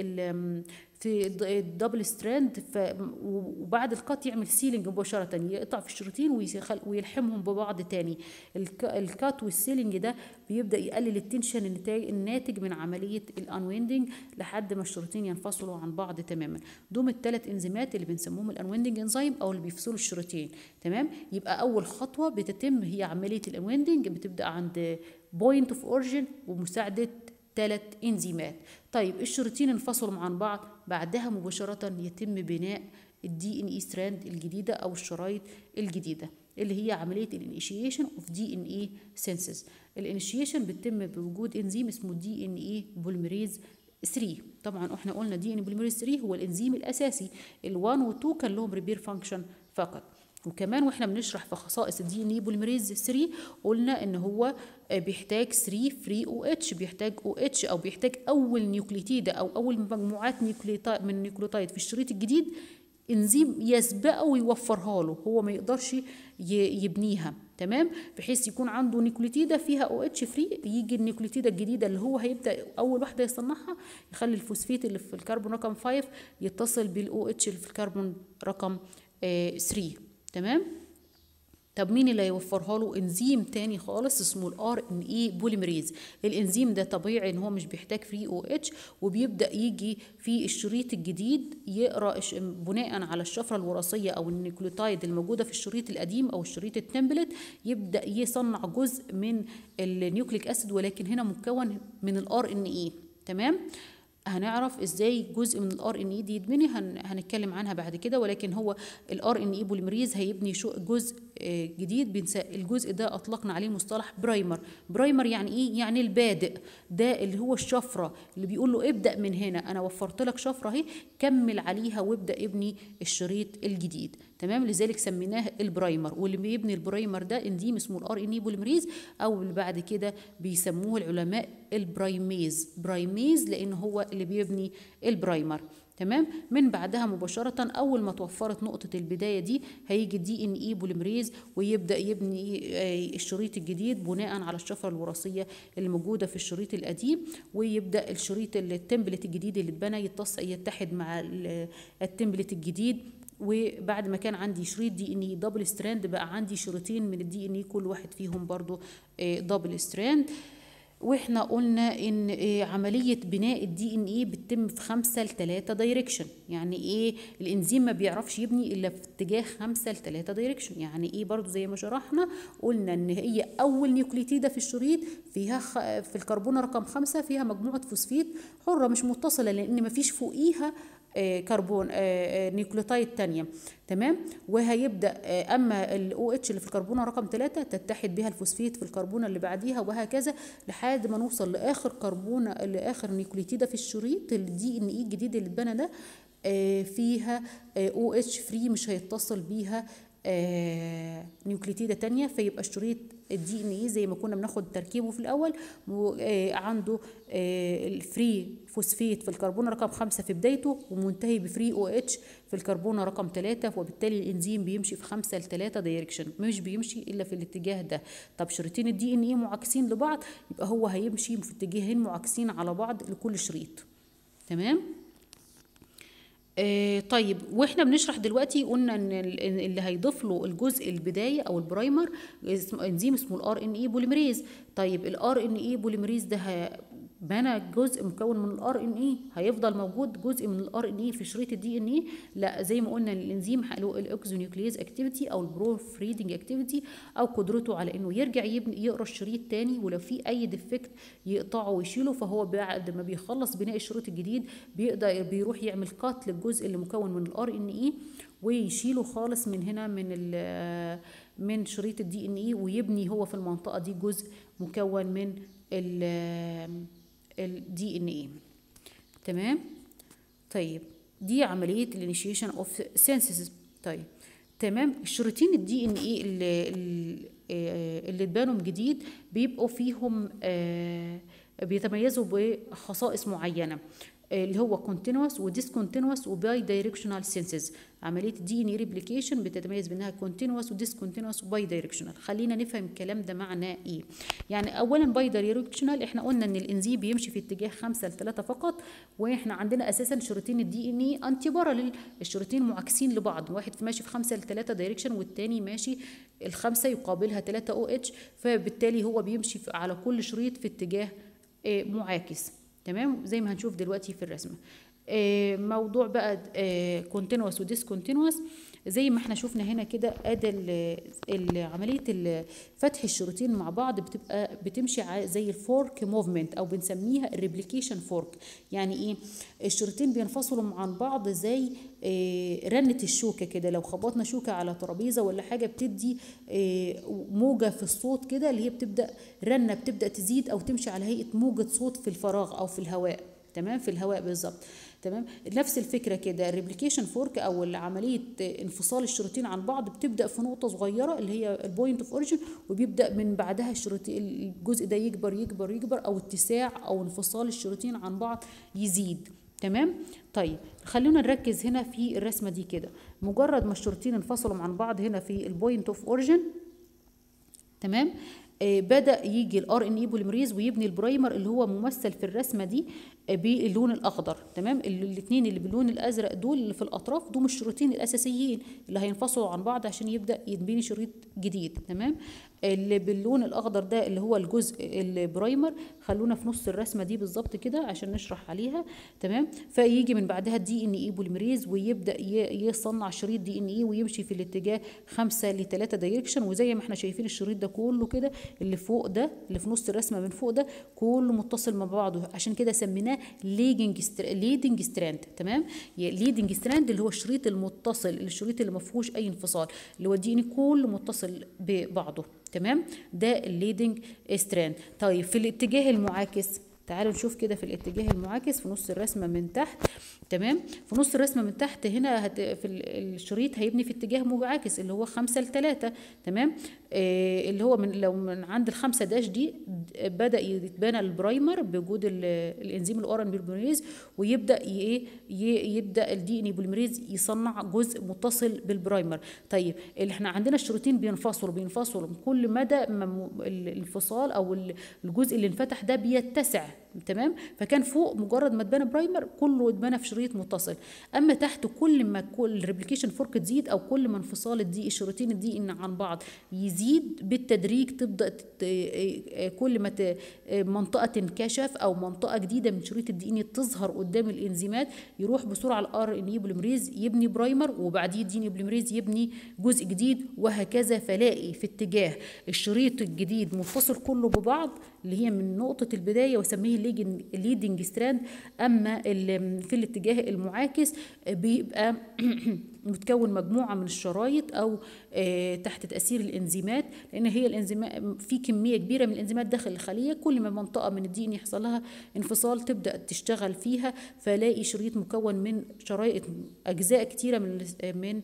[SPEAKER 1] في الدبل ستراند، وبعد الكات يعمل سيلينج مباشره، يقطع في الشريطين ويلحمهم ببعض تاني. الكات والسيلينج ده بيبدا يقلل التنشن الناتج من عمليه الانويندنج لحد ما الشريطين ينفصلوا عن بعض تماما. دوم الثلاث انزيمات اللي بنسموهم الانويندنج انزيم او اللي بيفصلوا الشريطين. تمام، يبقى اول خطوه بتتم هي عمليه الانويندنج، بتبدا عند بوينت اوف اوريجين ومساعده ثلاث انزيمات. طيب الشريطين انفصلوا عن بعض، بعدها مباشره يتم بناء الدي ان اي ستراند الجديده او الشرايط الجديده اللي هي عمليه الانيشيشن اوف دي ان اي سينثيز. الانيشيشن بتتم بوجود انزيم اسمه دي ان اي بوليميريز ثلاثة. طبعا احنا قلنا دي ان بوليميريز ثلاثة هو الانزيم الاساسي، ال1 و2 كان لهم ريبير فانكشن فقط. وكمان واحنا بنشرح في خصائص الدي ان اي بوليميريز ثلاثة قلنا ان هو بيحتاج ثلاثة فري او اتش، بيحتاج او اتش او بيحتاج اول نيوكليتيد او اول مجموعات نيوكليتايد من النيوكليوتايد في الشريط الجديد، انزيم يسبقه ويوفرها له، هو ما يقدرش يبنيها. تمام، بحيث يكون عنده نيوكليتيده فيها او اتش فري، يجي النيوكليتيده الجديده اللي هو هيبدا اول واحده يصنعها يخلي الفوسفيت اللي في الكربون رقم خمسة يتصل بالاو اتش اللي في الكربون رقم ثلاثة. تمام، طب مين اللي هيوفرها له؟ انزيم تاني خالص اسمه الار ان اي بوليميريز. الانزيم ده طبيعي ان هو مش بيحتاج فري او اتش، وبيبدا يجي في الشريط الجديد يقرا بناء على الشفره الوراثيه او النيوكليوتايد الموجوده في الشريط القديم او الشريط التمبلت، يبدا يصنع جزء من النيوكليك اسيد، ولكن هنا مكون من الار ان اي. تمام، هنعرف ازاي جزء من الار ان اي دي يتبني، هنتكلم عنها بعد كده. ولكن هو الار ان اي بوليميريز هيبني شو جزء جديد، بنسى الجزء ده اطلقنا عليه مصطلح برايمر. برايمر يعني ايه؟ يعني البادئ، ده اللي هو الشفره اللي بيقول له ابدا من هنا، انا وفرت لك شفره اهي، كمل عليها وابدا ابني الشريط الجديد. تمام، لذلك سميناه البرايمر. واللي بيبني البرايمر ده انزيم اسمه الار ان اي بوليميريز، او اللي بعد كده بيسموه العلماء البرايميز، برايميز لان هو اللي بيبني البرايمر. تمام، من بعدها مباشرة أول ما توفرت نقطة البداية دي هيجي الدي ان اي بوليمريز ويبدأ يبني الشريط الجديد بناء على الشفرة الوراثية اللي موجودة في الشريط القديم، ويبدأ الشريط التمبلت الجديد اللي اتبنى يتصل يتحد مع التمبلت الجديد. وبعد ما كان عندي شريط دي ان اي دبل ستراند، بقى عندي شريطين من الدي ان اي كل واحد فيهم برضو دبل ستراند. واحنا قلنا ان إيه عمليه بناء الدي ان اي بتتم في خمسة لتلاتة دايركشن. يعني ايه؟ الانزيم ما بيعرفش يبني الا في اتجاه خمسة لتلاتة دايركشن. يعني ايه؟ برضو زي ما شرحنا قلنا ان هي اول نيوكليتيده في الشريط فيها خ... في الكربونه رقم خمسة فيها مجموعه فوسفيت حره مش متصله، لان ما فيش فوقيها كربون نيوكليوتايد تانية. تمام، وهيبدا اما الاو اتش اللي في الكربونه رقم ثلاثة تتحد بها الفوسفيت في الكربونه اللي بعديها، وهكذا لحد ما نوصل لاخر كربونه لاخر نيوكليتيده في الشريط الدي ان اي الجديد اللي اتبنى ده فيها او اتش فري مش هيتصل بيها آه نيوكليتيدة تانية، فيبقى الشريط الدي ان اي زي ما كنا بناخد تركيبه في الاول آه عنده آه الفري فوسفيت في الكربون رقم خمسة في بدايته ومنتهي بفري او اتش في الكربون رقم ثلاثة، وبالتالي الانزيم بيمشي في خمسة لتلاتة دايركشن، مش بيمشي الا في الاتجاه ده. طب شريطين الدي ان اي معاكسين لبعض، يبقى هو هيمشي في اتجاهين معاكسين على بعض لكل شريط. تمام. آه طيب، واحنا بنشرح دلوقتي قلنا ان اللي هيضيف له الجزء البدايه او البرايمر انزيم اسمه الار ان اي بوليمريز. طيب الار ان اي بوليمريز ده بنى جزء مكون من الار ان اي، هيفضل موجود جزء من الار ان اي في شريط الدي ان اي؟ لا، زي ما قلنا الانزيم له الاكزونيوكليز اكتيفيتي او البروفريدنج اكتيفيتي او قدرته على انه يرجع يبني يقرا الشريط تاني، ولو في اي ديفكت يقطعه ويشيله. فهو بعد ما بيخلص بناء الشريط الجديد بيقدر بيروح يعمل كات للجزء اللي مكون من الار ان اي ويشيله خالص من هنا من من شريط الدي ان اي، ويبني هو في المنطقه دي جزء مكون من الدي ان ايه. تمام. طيب دي عمليه الانيشيشن اوف سينثيسيس. طيب تمام. الشريطين الدي ان ايه اللي اللي اتبانوا من جديد بيبقوا فيهم آه بيتميزوا بخصائص معينه، اللي هو continuous و discontinuous و bi directional senses. عملية دي ان ريبليكيشن بتتميز بانها continuous و discontinuous و bi directional. خلينا نفهم الكلام ده معناه ايه. يعني اولا bi directional احنا قلنا ان الانزيم بيمشي في اتجاه خمسة لثلاثة فقط، واحنا عندنا اساسا شريطين الدي ان اي انتي باراليل، الشريطين معاكسين لبعض، واحد ماشي في خمسة لثلاثة دايركشن والتاني ماشي الخمسة يقابلها ثلاثة او اتش، فبالتالي هو بيمشي على كل شريط في اتجاه معاكس. تمام، زي ما هنشوف دلوقتي في الرسمه. آه موضوع بقى كونتينوس وديسكونتينوس زي ما احنا شفنا هنا كده، ادي عمليه فتح الشريطين مع بعض بتبقى بتمشي زي الفورك موفمنت، او بنسميها الريبليكيشن فورك. يعني ايه؟ الشريطين بينفصلوا عن بعض زي آه رنه الشوكه كده، لو خبطنا شوكه على ترابيزه ولا حاجه بتدي آه موجه في الصوت كده، اللي هي بتبدا رنه بتبدا تزيد او تمشي على هيئه موجه صوت في الفراغ او في الهواء. تمام، في الهواء بالظبط. تمام، نفس الفكره كده. الريبليكيشن فورك او عمليه انفصال الشريطين عن بعض بتبدا في نقطه صغيره اللي هي البوينت اوف اوريجين، وبيبدا من بعدها الشريطين الجزء ده يكبر يكبر يكبر، او اتساع او انفصال الشريطين عن بعض يزيد. تمام. طيب خلونا نركز هنا في الرسمه دي كده. مجرد ما الشريطين انفصلوا عن بعض هنا في البوينت اوف اوريجين، تمام، آه بدأ يجي الار ان اي بوليمريز ويبني البرايمر اللي هو ممثل في الرسمه دي آه باللون الاخضر. تمام، الاثنين اللي باللون الازرق دول اللي في الاطراف دول الشريطين الاساسيين اللي هينفصلوا عن بعض عشان يبدا يتبني شريط جديد. تمام، اللي باللون الاخضر ده اللي هو الجزء البرايمر. خلونا في نص الرسمه دي بالظبط كده عشان نشرح عليها. تمام، فيجي من بعدها الدي ان اي بوليمريز ويبدا يصنع شريط دي ان اي ويمشي في الاتجاه خمسة لثلاثة دايركشن، وزي ما احنا شايفين الشريط ده كله كده اللي فوق ده اللي في نص الرسمه من فوق ده كله متصل مع بعضه، عشان كده سميناه ليدنج ليدنج ستراند. تمام، ليدنج ستراند اللي هو الشريط المتصل، الشريط اللي ما فيهوش اي انفصال، اللي هو الدي ان كله متصل ببعضه. تمام، ده الليدنج ستراند. طيب في الاتجاه المعاكس، تعالوا نشوف كده في الاتجاه المعاكس في نص الرسمه من تحت. تمام، في نص الرسمه من تحت هنا هت في الشريط هيبني في اتجاه معاكس اللي هو خمسة لثلاثة. تمام، آه اللي هو من لو من عند الخمسة داش دي بدا يتبنى البرايمر بوجود الانزيم الار ان بوليمريز، ويبدا ايه يبدا الدي ان بوليمريز يصنع جزء متصل بالبرايمر. طيب اللي احنا عندنا الشريطين بينفصلوا بينفصلوا كل مدى الانفصال او الجزء اللي انفتح ده بيتسع. تمام، فكان فوق مجرد ما اتبنى برايمر كله اتبنى في شريط متصل، اما تحت كل ما كل الريبليكيشن فورك تزيد او كل ما انفصال الدي الشريطين الدي ان عن بعض يزيد بالتدريج، تبدا كل ما منطقه تنكشف او منطقه جديده من شريط الدي ان تظهر قدام الانزيمات، يروح بسرعه الار ان اي بوليمريز يبني برايمر، وبعديه الدي ان بوليمريز يبني جزء جديد، وهكذا. فلاقي في اتجاه الشريط الجديد منفصل كله ببعض اللي هي من نقطه البدايه وسميه الليدنج ستراند. اما في الاتجاه المعاكس بيبقى متكون مجموعه من الشرايط او تحت تاثير الانزيمات، لان هي الانزيمات في كميه كبيره من الانزيمات داخل الخليه، كل ما منطقه من الدي ان يحصل لها انفصال تبدا تشتغل فيها، فلاقي شريط مكون من شرايط اجزاء كتيره من من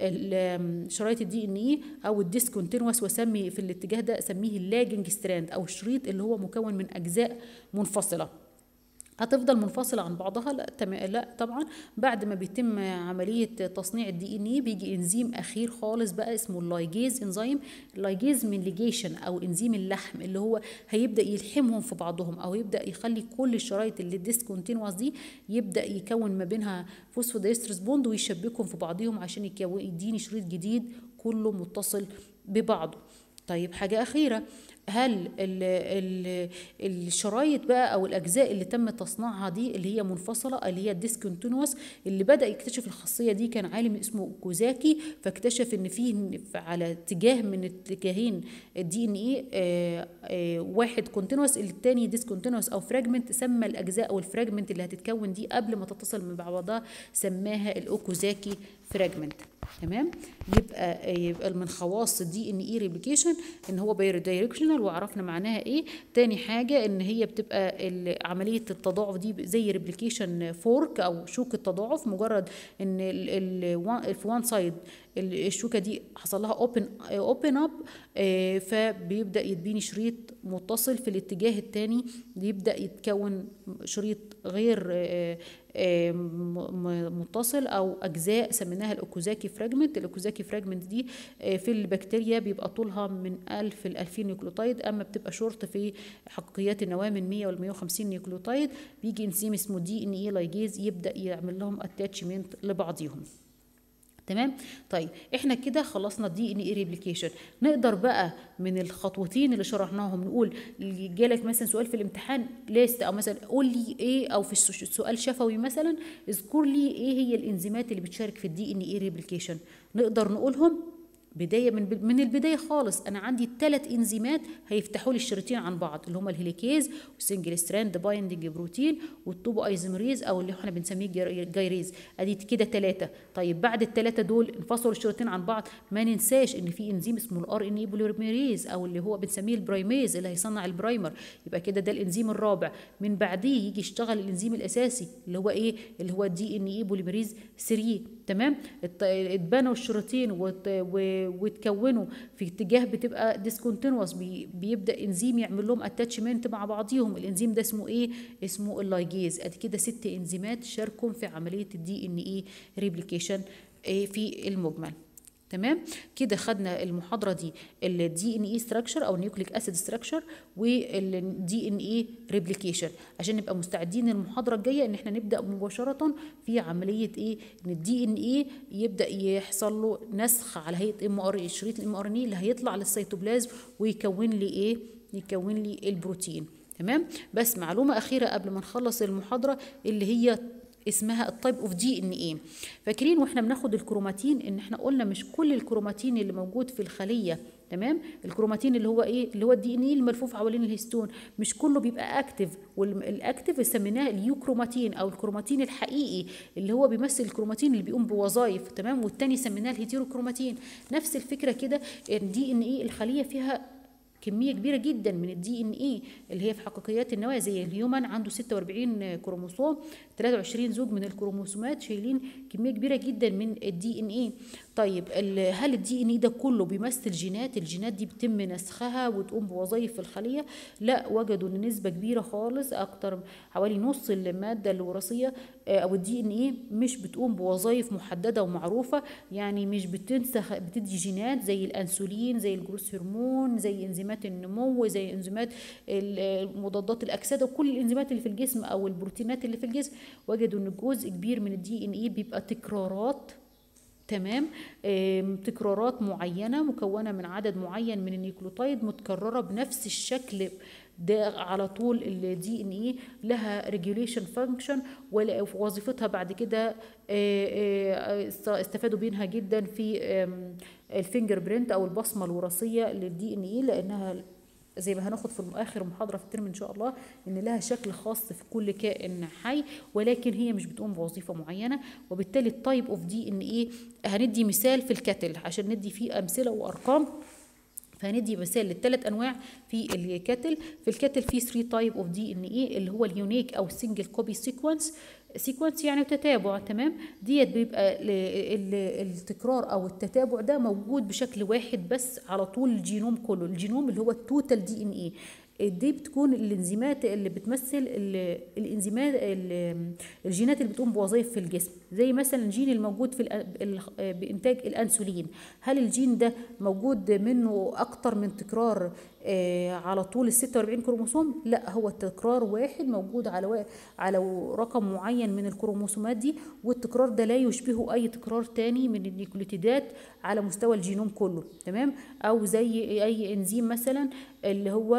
[SPEAKER 1] شرايط الدي ان اي او الديسكونتينوس، واسمي في الاتجاه ده اسميه اللاجنج ستراند او الشريط اللي هو مكون من اجزاء منفصله. هتفضل منفصله عن بعضها؟ لا تمام، لا طبعا. بعد ما بيتم عمليه تصنيع الدي ان اي بيجي انزيم اخير خالص بقى اسمه اللايجيز انزيم. اللايجيز من ليجيشن او انزيم اللحم، اللي هو هيبدا يلحمهم في بعضهم او يبدا يخلي كل الشرايط اللي ديسكونتينوس دي يبدا يكون ما بينها فوسفودايسترس بوند ويشبكهم في بعضهم عشان يكون يديني شريط جديد كله متصل ببعضه. طيب حاجه اخيره، هل ال ال الشرايط بقى او الاجزاء اللي تم تصنيعها دي اللي هي منفصله اللي هي الديسكونتينوس، اللي بدا يكتشف الخاصيه دي كان عالم اسمه كوزاكي، فاكتشف ان فيه على اتجاه من اتجاهين الدي ان اي واحد كونتينوس الثاني ديسكونتينوس او فراجمنت، سمى الاجزاء او الفراجمنت اللي هتتكون دي قبل ما تتصل من بعضها سماها الاوكوزاكي فراجمنت. تمام. يبقى يبقى من خواص الدي ان اي ريبليكيشن ان هو باير دايركشنال، وعرفنا معناها ايه. تاني حاجه ان هي بتبقى عمليه التضاعف دي زي ريبليكيشن فورك او شوك التضاعف، مجرد ان ال في وان سايد الشوكه دي حصل لها اوبن اوبن اب، فبيبدا يديني شريط متصل في الاتجاه الثاني، بيبدا يتكون شريط غير آه متصل او اجزاء سميناها الاوكوزاكي فراجمنت. الاوكوزاكي فراجمنت دي في البكتيريا بيبقى طولها من ألف ل ألفين نيوكليوتايد، اما بتبقى شورت في حقيقيات النواه من مية ل مية وخمسين نيوكليوتايد. بيجي انزيم اسمه دي ان اي لايجيز يبدا يعمل لهم اتاتشمنت لبعضيهم. تمام. طيب احنا كده خلصنا الدي ان اي ريبليكيشن. نقدر بقى من الخطوتين اللي شرحناهم نقول جالك مثلا سؤال في الامتحان ليست، او مثلا قول لي ايه، او في السؤال شفوي مثلا اذكر لي ايه هي الانزيمات اللي بتشارك في الدي ان اي ريبليكيشن. نقدر نقولهم بدايه من من البدايه خالص. انا عندي ثلاث انزيمات هيفتحوا لي الشريطين عن بعض، اللي هم الهيليكيز والسنجل ستراند بايندنج بروتين والتوبو ايزوميريز او اللي احنا بنسميه جايريز. ادي كده ثلاثه. طيب بعد الثلاثه دول انفصلوا الشريطين عن بعض، ما ننساش ان في انزيم اسمه الار ان اي بوليميريز او اللي هو بنسميه البرايميز اللي هيصنع البرايمر. يبقى كده ده الانزيم الرابع. من بعديه يجي يشتغل الانزيم الاساسي اللي هو ايه؟ اللي هو الدي ان اي بوليميريز ثلاثة. تمام. اتبنوا الشريطين وتكونوا في اتجاه بتبقى ديسكونتينوس، بي بيبدا انزيم يعمل لهم اتاتشمنت مع بعضيهم. الانزيم ده اسمه ايه؟ اسمه اللايجيز. ادي كده ست انزيمات شاركوا في عمليه الدي ان اي ريبليكيشن في المجمل. تمام. كده خدنا المحاضره دي الدي ان اي ستراكشر او نيوكليك اسيد ستراكشر والدي ان اي ريبليكيشن، عشان نبقى مستعدين المحاضره الجايه ان احنا نبدا مباشره في عمليه ايه؟ ان الدي ان اي يبدا يحصل له نسخ على هيئه ام ار شريط الام ار ان اي اللي هيطلع للسيتوبلازم ويكون لي ايه؟ يكون لي البروتين. تمام. بس معلومه اخيره قبل ما نخلص المحاضره اللي هي اسمها التايب اوف دي ان ايه. فاكرين واحنا بناخد الكروماتين ان احنا قلنا مش كل الكروماتين اللي موجود في الخليه، تمام، الكروماتين اللي هو ايه؟ اللي هو الدي ان ايه الملفوف حوالين الهيستون، مش كله بيبقى اكتف. والاكتف سميناه اليوكروماتين او الكروماتين الحقيقي اللي هو بيمثل الكروماتين اللي بيقوم بوظائف، تمام، والتاني سميناه الهيتيروكروماتين. نفس الفكره كده. الدي ان ايه الخليه فيها كميه كبيره جدا من الدي ان ايه اللي هي في حقيقيات النواه، زي الهيومن عنده ستة وأربعين كروموسوم، ثلاثة وعشرين زوج من الكروموسومات شايلين كميه كبيره جدا من الدي ان ايه. طيب هل الدي ان ايه ده كله بيمثل جينات؟ الجينات دي بيتم نسخها وتقوم بوظائف في الخليه؟ لا، وجدوا ان نسبه كبيره خالص، اكتر حوالي نص الماده الوراثيه او الدي ان ايه مش بتقوم بوظائف محدده ومعروفه. يعني مش بتنسخ، بتدي جينات زي الانسولين، زي الجروث هرمون، زي انزيمات النمو، زي انزيمات مضادات الاكسده، وكل الانزيمات اللي في الجسم او البروتينات اللي في الجسم. وجدوا ان جزء كبير من الدي ان ايه بيبقى تكرارات، تمام، تكرارات معينه مكونه من عدد معين من النيوكليوتايد متكرره بنفس الشكل ده على طول. الدي ان ايه لها ريجوليشن فانكشن، ووظيفتها بعد كده استفادوا منها جدا في الفينجر برينت او البصمه الوراثيه للدي ان ايه، لانها زي ما هناخد في اخر محاضره في الترم ان شاء الله ان لها شكل خاص في كل كائن حي، ولكن هي مش بتقوم بوظيفه معينه. وبالتالي التايب اوف دي ان ايه هندي مثال في الكتل عشان ندي فيه امثله وارقام. فهندي مثال للثلاث انواع في الكتل. في الكتل في ثلاثة تايب اوف دي ان ايه اللي هو اليونيك او سنجل كوبي سيكونس. سيكونس يعني تتابع، تمام، ديت بيبقى التكرار او التتابع ده موجود بشكل واحد بس على طول الجينوم كله. الجينوم اللي هو التوتال دي ان ايه دي بتكون الانزيمات اللي بتمثل الانزيمات الجينات اللي بتقوم بوظائف في الجسم، زي مثلا الجين الموجود في بانتاج الانسولين. هل الجين ده موجود منه اكتر من تكرار على طول ال ستة وأربعين كروموسوم؟ لا، هو التكرار واحد موجود على على رقم معين من الكروموسومات دي، والتكرار ده لا يشبهه اي تكرار تاني من النيوكليوتيدات على مستوى الجينوم كله، تمام. او زي اي انزيم مثلا اللي هو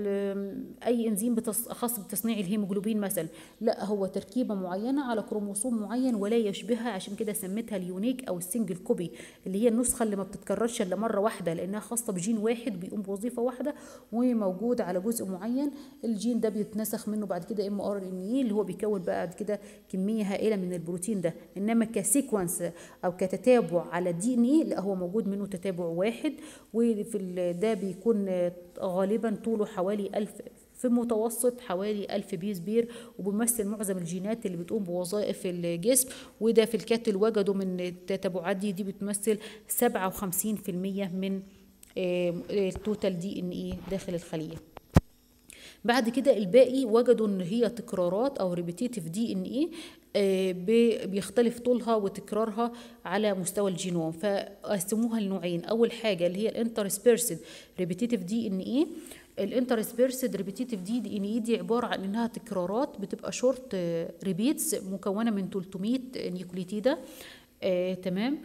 [SPEAKER 1] اي انزيم خاص بتصنيع الهيموجلوبين مثلا، لا، هو تركيبه معينه على كروموسوم معين ولا يشبهها، عشان كده سميتها اليونيك او السنجل كوبي، اللي هي النسخه اللي ما بتتكررش الا مره واحده لانها خاصه بجين واحد بيقوم بوظيفه واحده واحده وموجود على جزء معين، الجين ده بيتنسخ منه بعد كده ام ار ان اي اللي هو بيكون بعد كده كميه هائله من البروتين ده. انما كسيكونس او كتتابع على الدي ان اي لا، هو موجود منه تتابع واحد، وفي ده بيكون غالبا طوله حوالي ألف، في متوسط حوالي ألف بيس بير، وبيمثل معظم الجينات اللي بتقوم بوظائف الجسم. وده في الكاتل وجدوا من التتابعات دي دي بتمثل سبعة وخمسين في المية من التوتال دي ان ايه داخل الخليه. بعد كده الباقي وجدوا ان هي تكرارات او ريبيتيتيف دي ان ايه بيختلف طولها وتكرارها على مستوى الجينوم، فقسموها لنوعين. اول حاجه اللي هي الانترسبيرسد ريبيتيتيف دي ان ايه. الانترسبيرسد ريبيتيتيف دي دي ان ايه دي عباره عن انها تكرارات بتبقى شورت ريبيتس مكونه من ثلاثمية نيوكليتيده. آه تمام.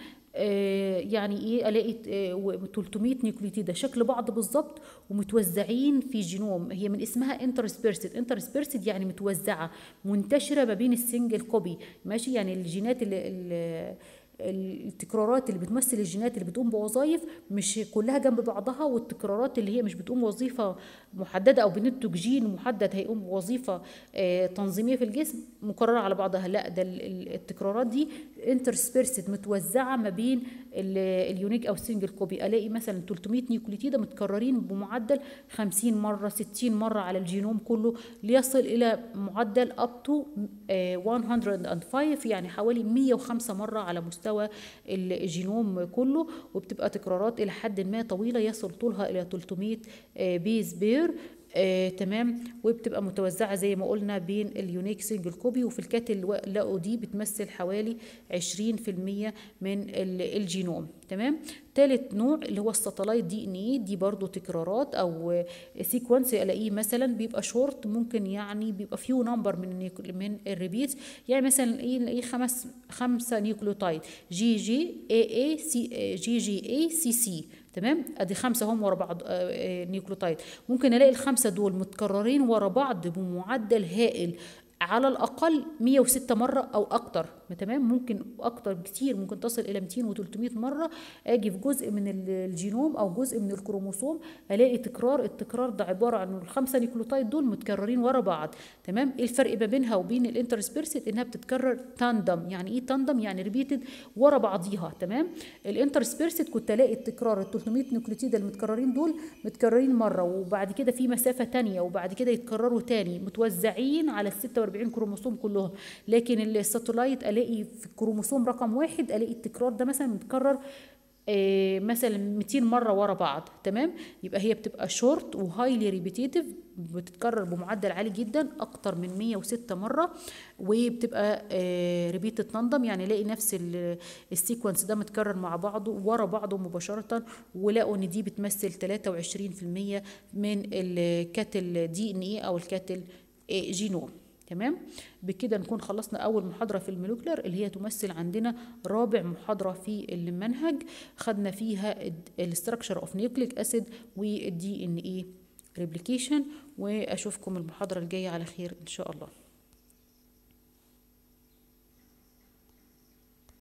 [SPEAKER 1] آه يعني ايه الاقي آه ثلاثمية نيوكليتيده شكل بعض بالظبط ومتوزعين في جينوم. هي من اسمها انترسبيرسد، انترسبيرسد يعني متوزعه منتشره ما بين السنجل كوبي، ماشي. يعني الجينات اللي, اللي التكرارات اللي بتمثل الجينات اللي بتقوم بوظائف مش كلها جنب بعضها، والتكرارات اللي هي مش بتقوم بوظيفه محدده او بننتج جين محدد هيقوم بوظيفه آه تنظيميه في الجسم مكرره على بعضها، لا ده التكرارات دي انترسبيرسد متوزعه ما بين اليونيك او سنجل كوبي. الاقي مثلا ثلاثمية نيوكليتيده متكررين بمعدل خمسين مره ستين مره على الجينوم كله، ليصل الى معدل اب تو مية وخمسة، يعني حوالي مية وخمسة مره على مستوى الجينوم كله، وبتبقى تكرارات الى حد ما طويله يصل طولها الى ثلاثمية بيز بير. آه، تمام. وبتبقى متوزعه زي ما قلنا بين اليونيك سنجل كوبي، وفي الكاتل لقوا دي بتمثل حوالي عشرين في المية من الجينوم. تمام. ثالث نوع اللي هو الساتلايت دي ان ايه، دي برضو تكرارات او سيكونس الاقيه مثلا بيبقى شورت، ممكن يعني بيبقى فيو نمبر من من الريبيتس، يعني مثلا ايه نلاقيه خمس خمسه نيوكليوتايد جي جي اي اي سي جي جي اي سي سي. تمام. ادي خمسه هم ورا بعض نيوكليوتايد، ممكن الاقي الخمسه دول متكررين ورا بعض بمعدل هائل على الاقل مية وستة مره او اكتر. تمام. ممكن اكتر بكتير، ممكن تصل الى مئتين وثلاثمية مره. اجي في جزء من الجينوم او جزء من الكروموسوم الاقي تكرار، التكرار ده عباره عن الخمسه نيوكليوتايد دول متكررين ورا بعض. تمام. ايه الفرق ما بينها وبين الانترسبيرسد؟ انها بتتكرر تاندم. يعني ايه تاندم؟ يعني ريبيتد ورا بعضيها. تمام. الانترسبيرسد كنت الاقي التكرار ال ثلاثمية نيوكليوتيد المتكررين دول متكررين مره، وبعد كده في مسافه ثانيه، وبعد كده يتكرروا ثاني متوزعين على ال ستة وأربعين كروموسوم كلهم. لكن الساتلايت الاقي في الكروموسوم رقم واحد الاقي التكرار ده مثلا متكرر إيه مثلا مئتين مره ورا بعض. تمام. يبقى هي بتبقى شورت وهايلي ريبيتيتيف، بتتكرر بمعدل عالي جدا اكتر من مية وستة مره، وبتبقى إيه ريبيتد تندم، يعني الاقي نفس السيكونس ده متكرر مع بعضه ورا بعضه مباشره. ولقوا ان دي بتمثل ثلاثة وعشرين في المية من الكاتل دي ان ايه او الكاتل جينوم. تمام. بكده نكون خلصنا اول محاضره في الموليكولر اللي هي تمثل عندنا رابع محاضره في المنهج، خدنا فيها الاستراكشر اوف نيوكليك اسيد والدي ان ايه ريبليكيشن. واشوفكم المحاضره الجايه على خير ان شاء الله.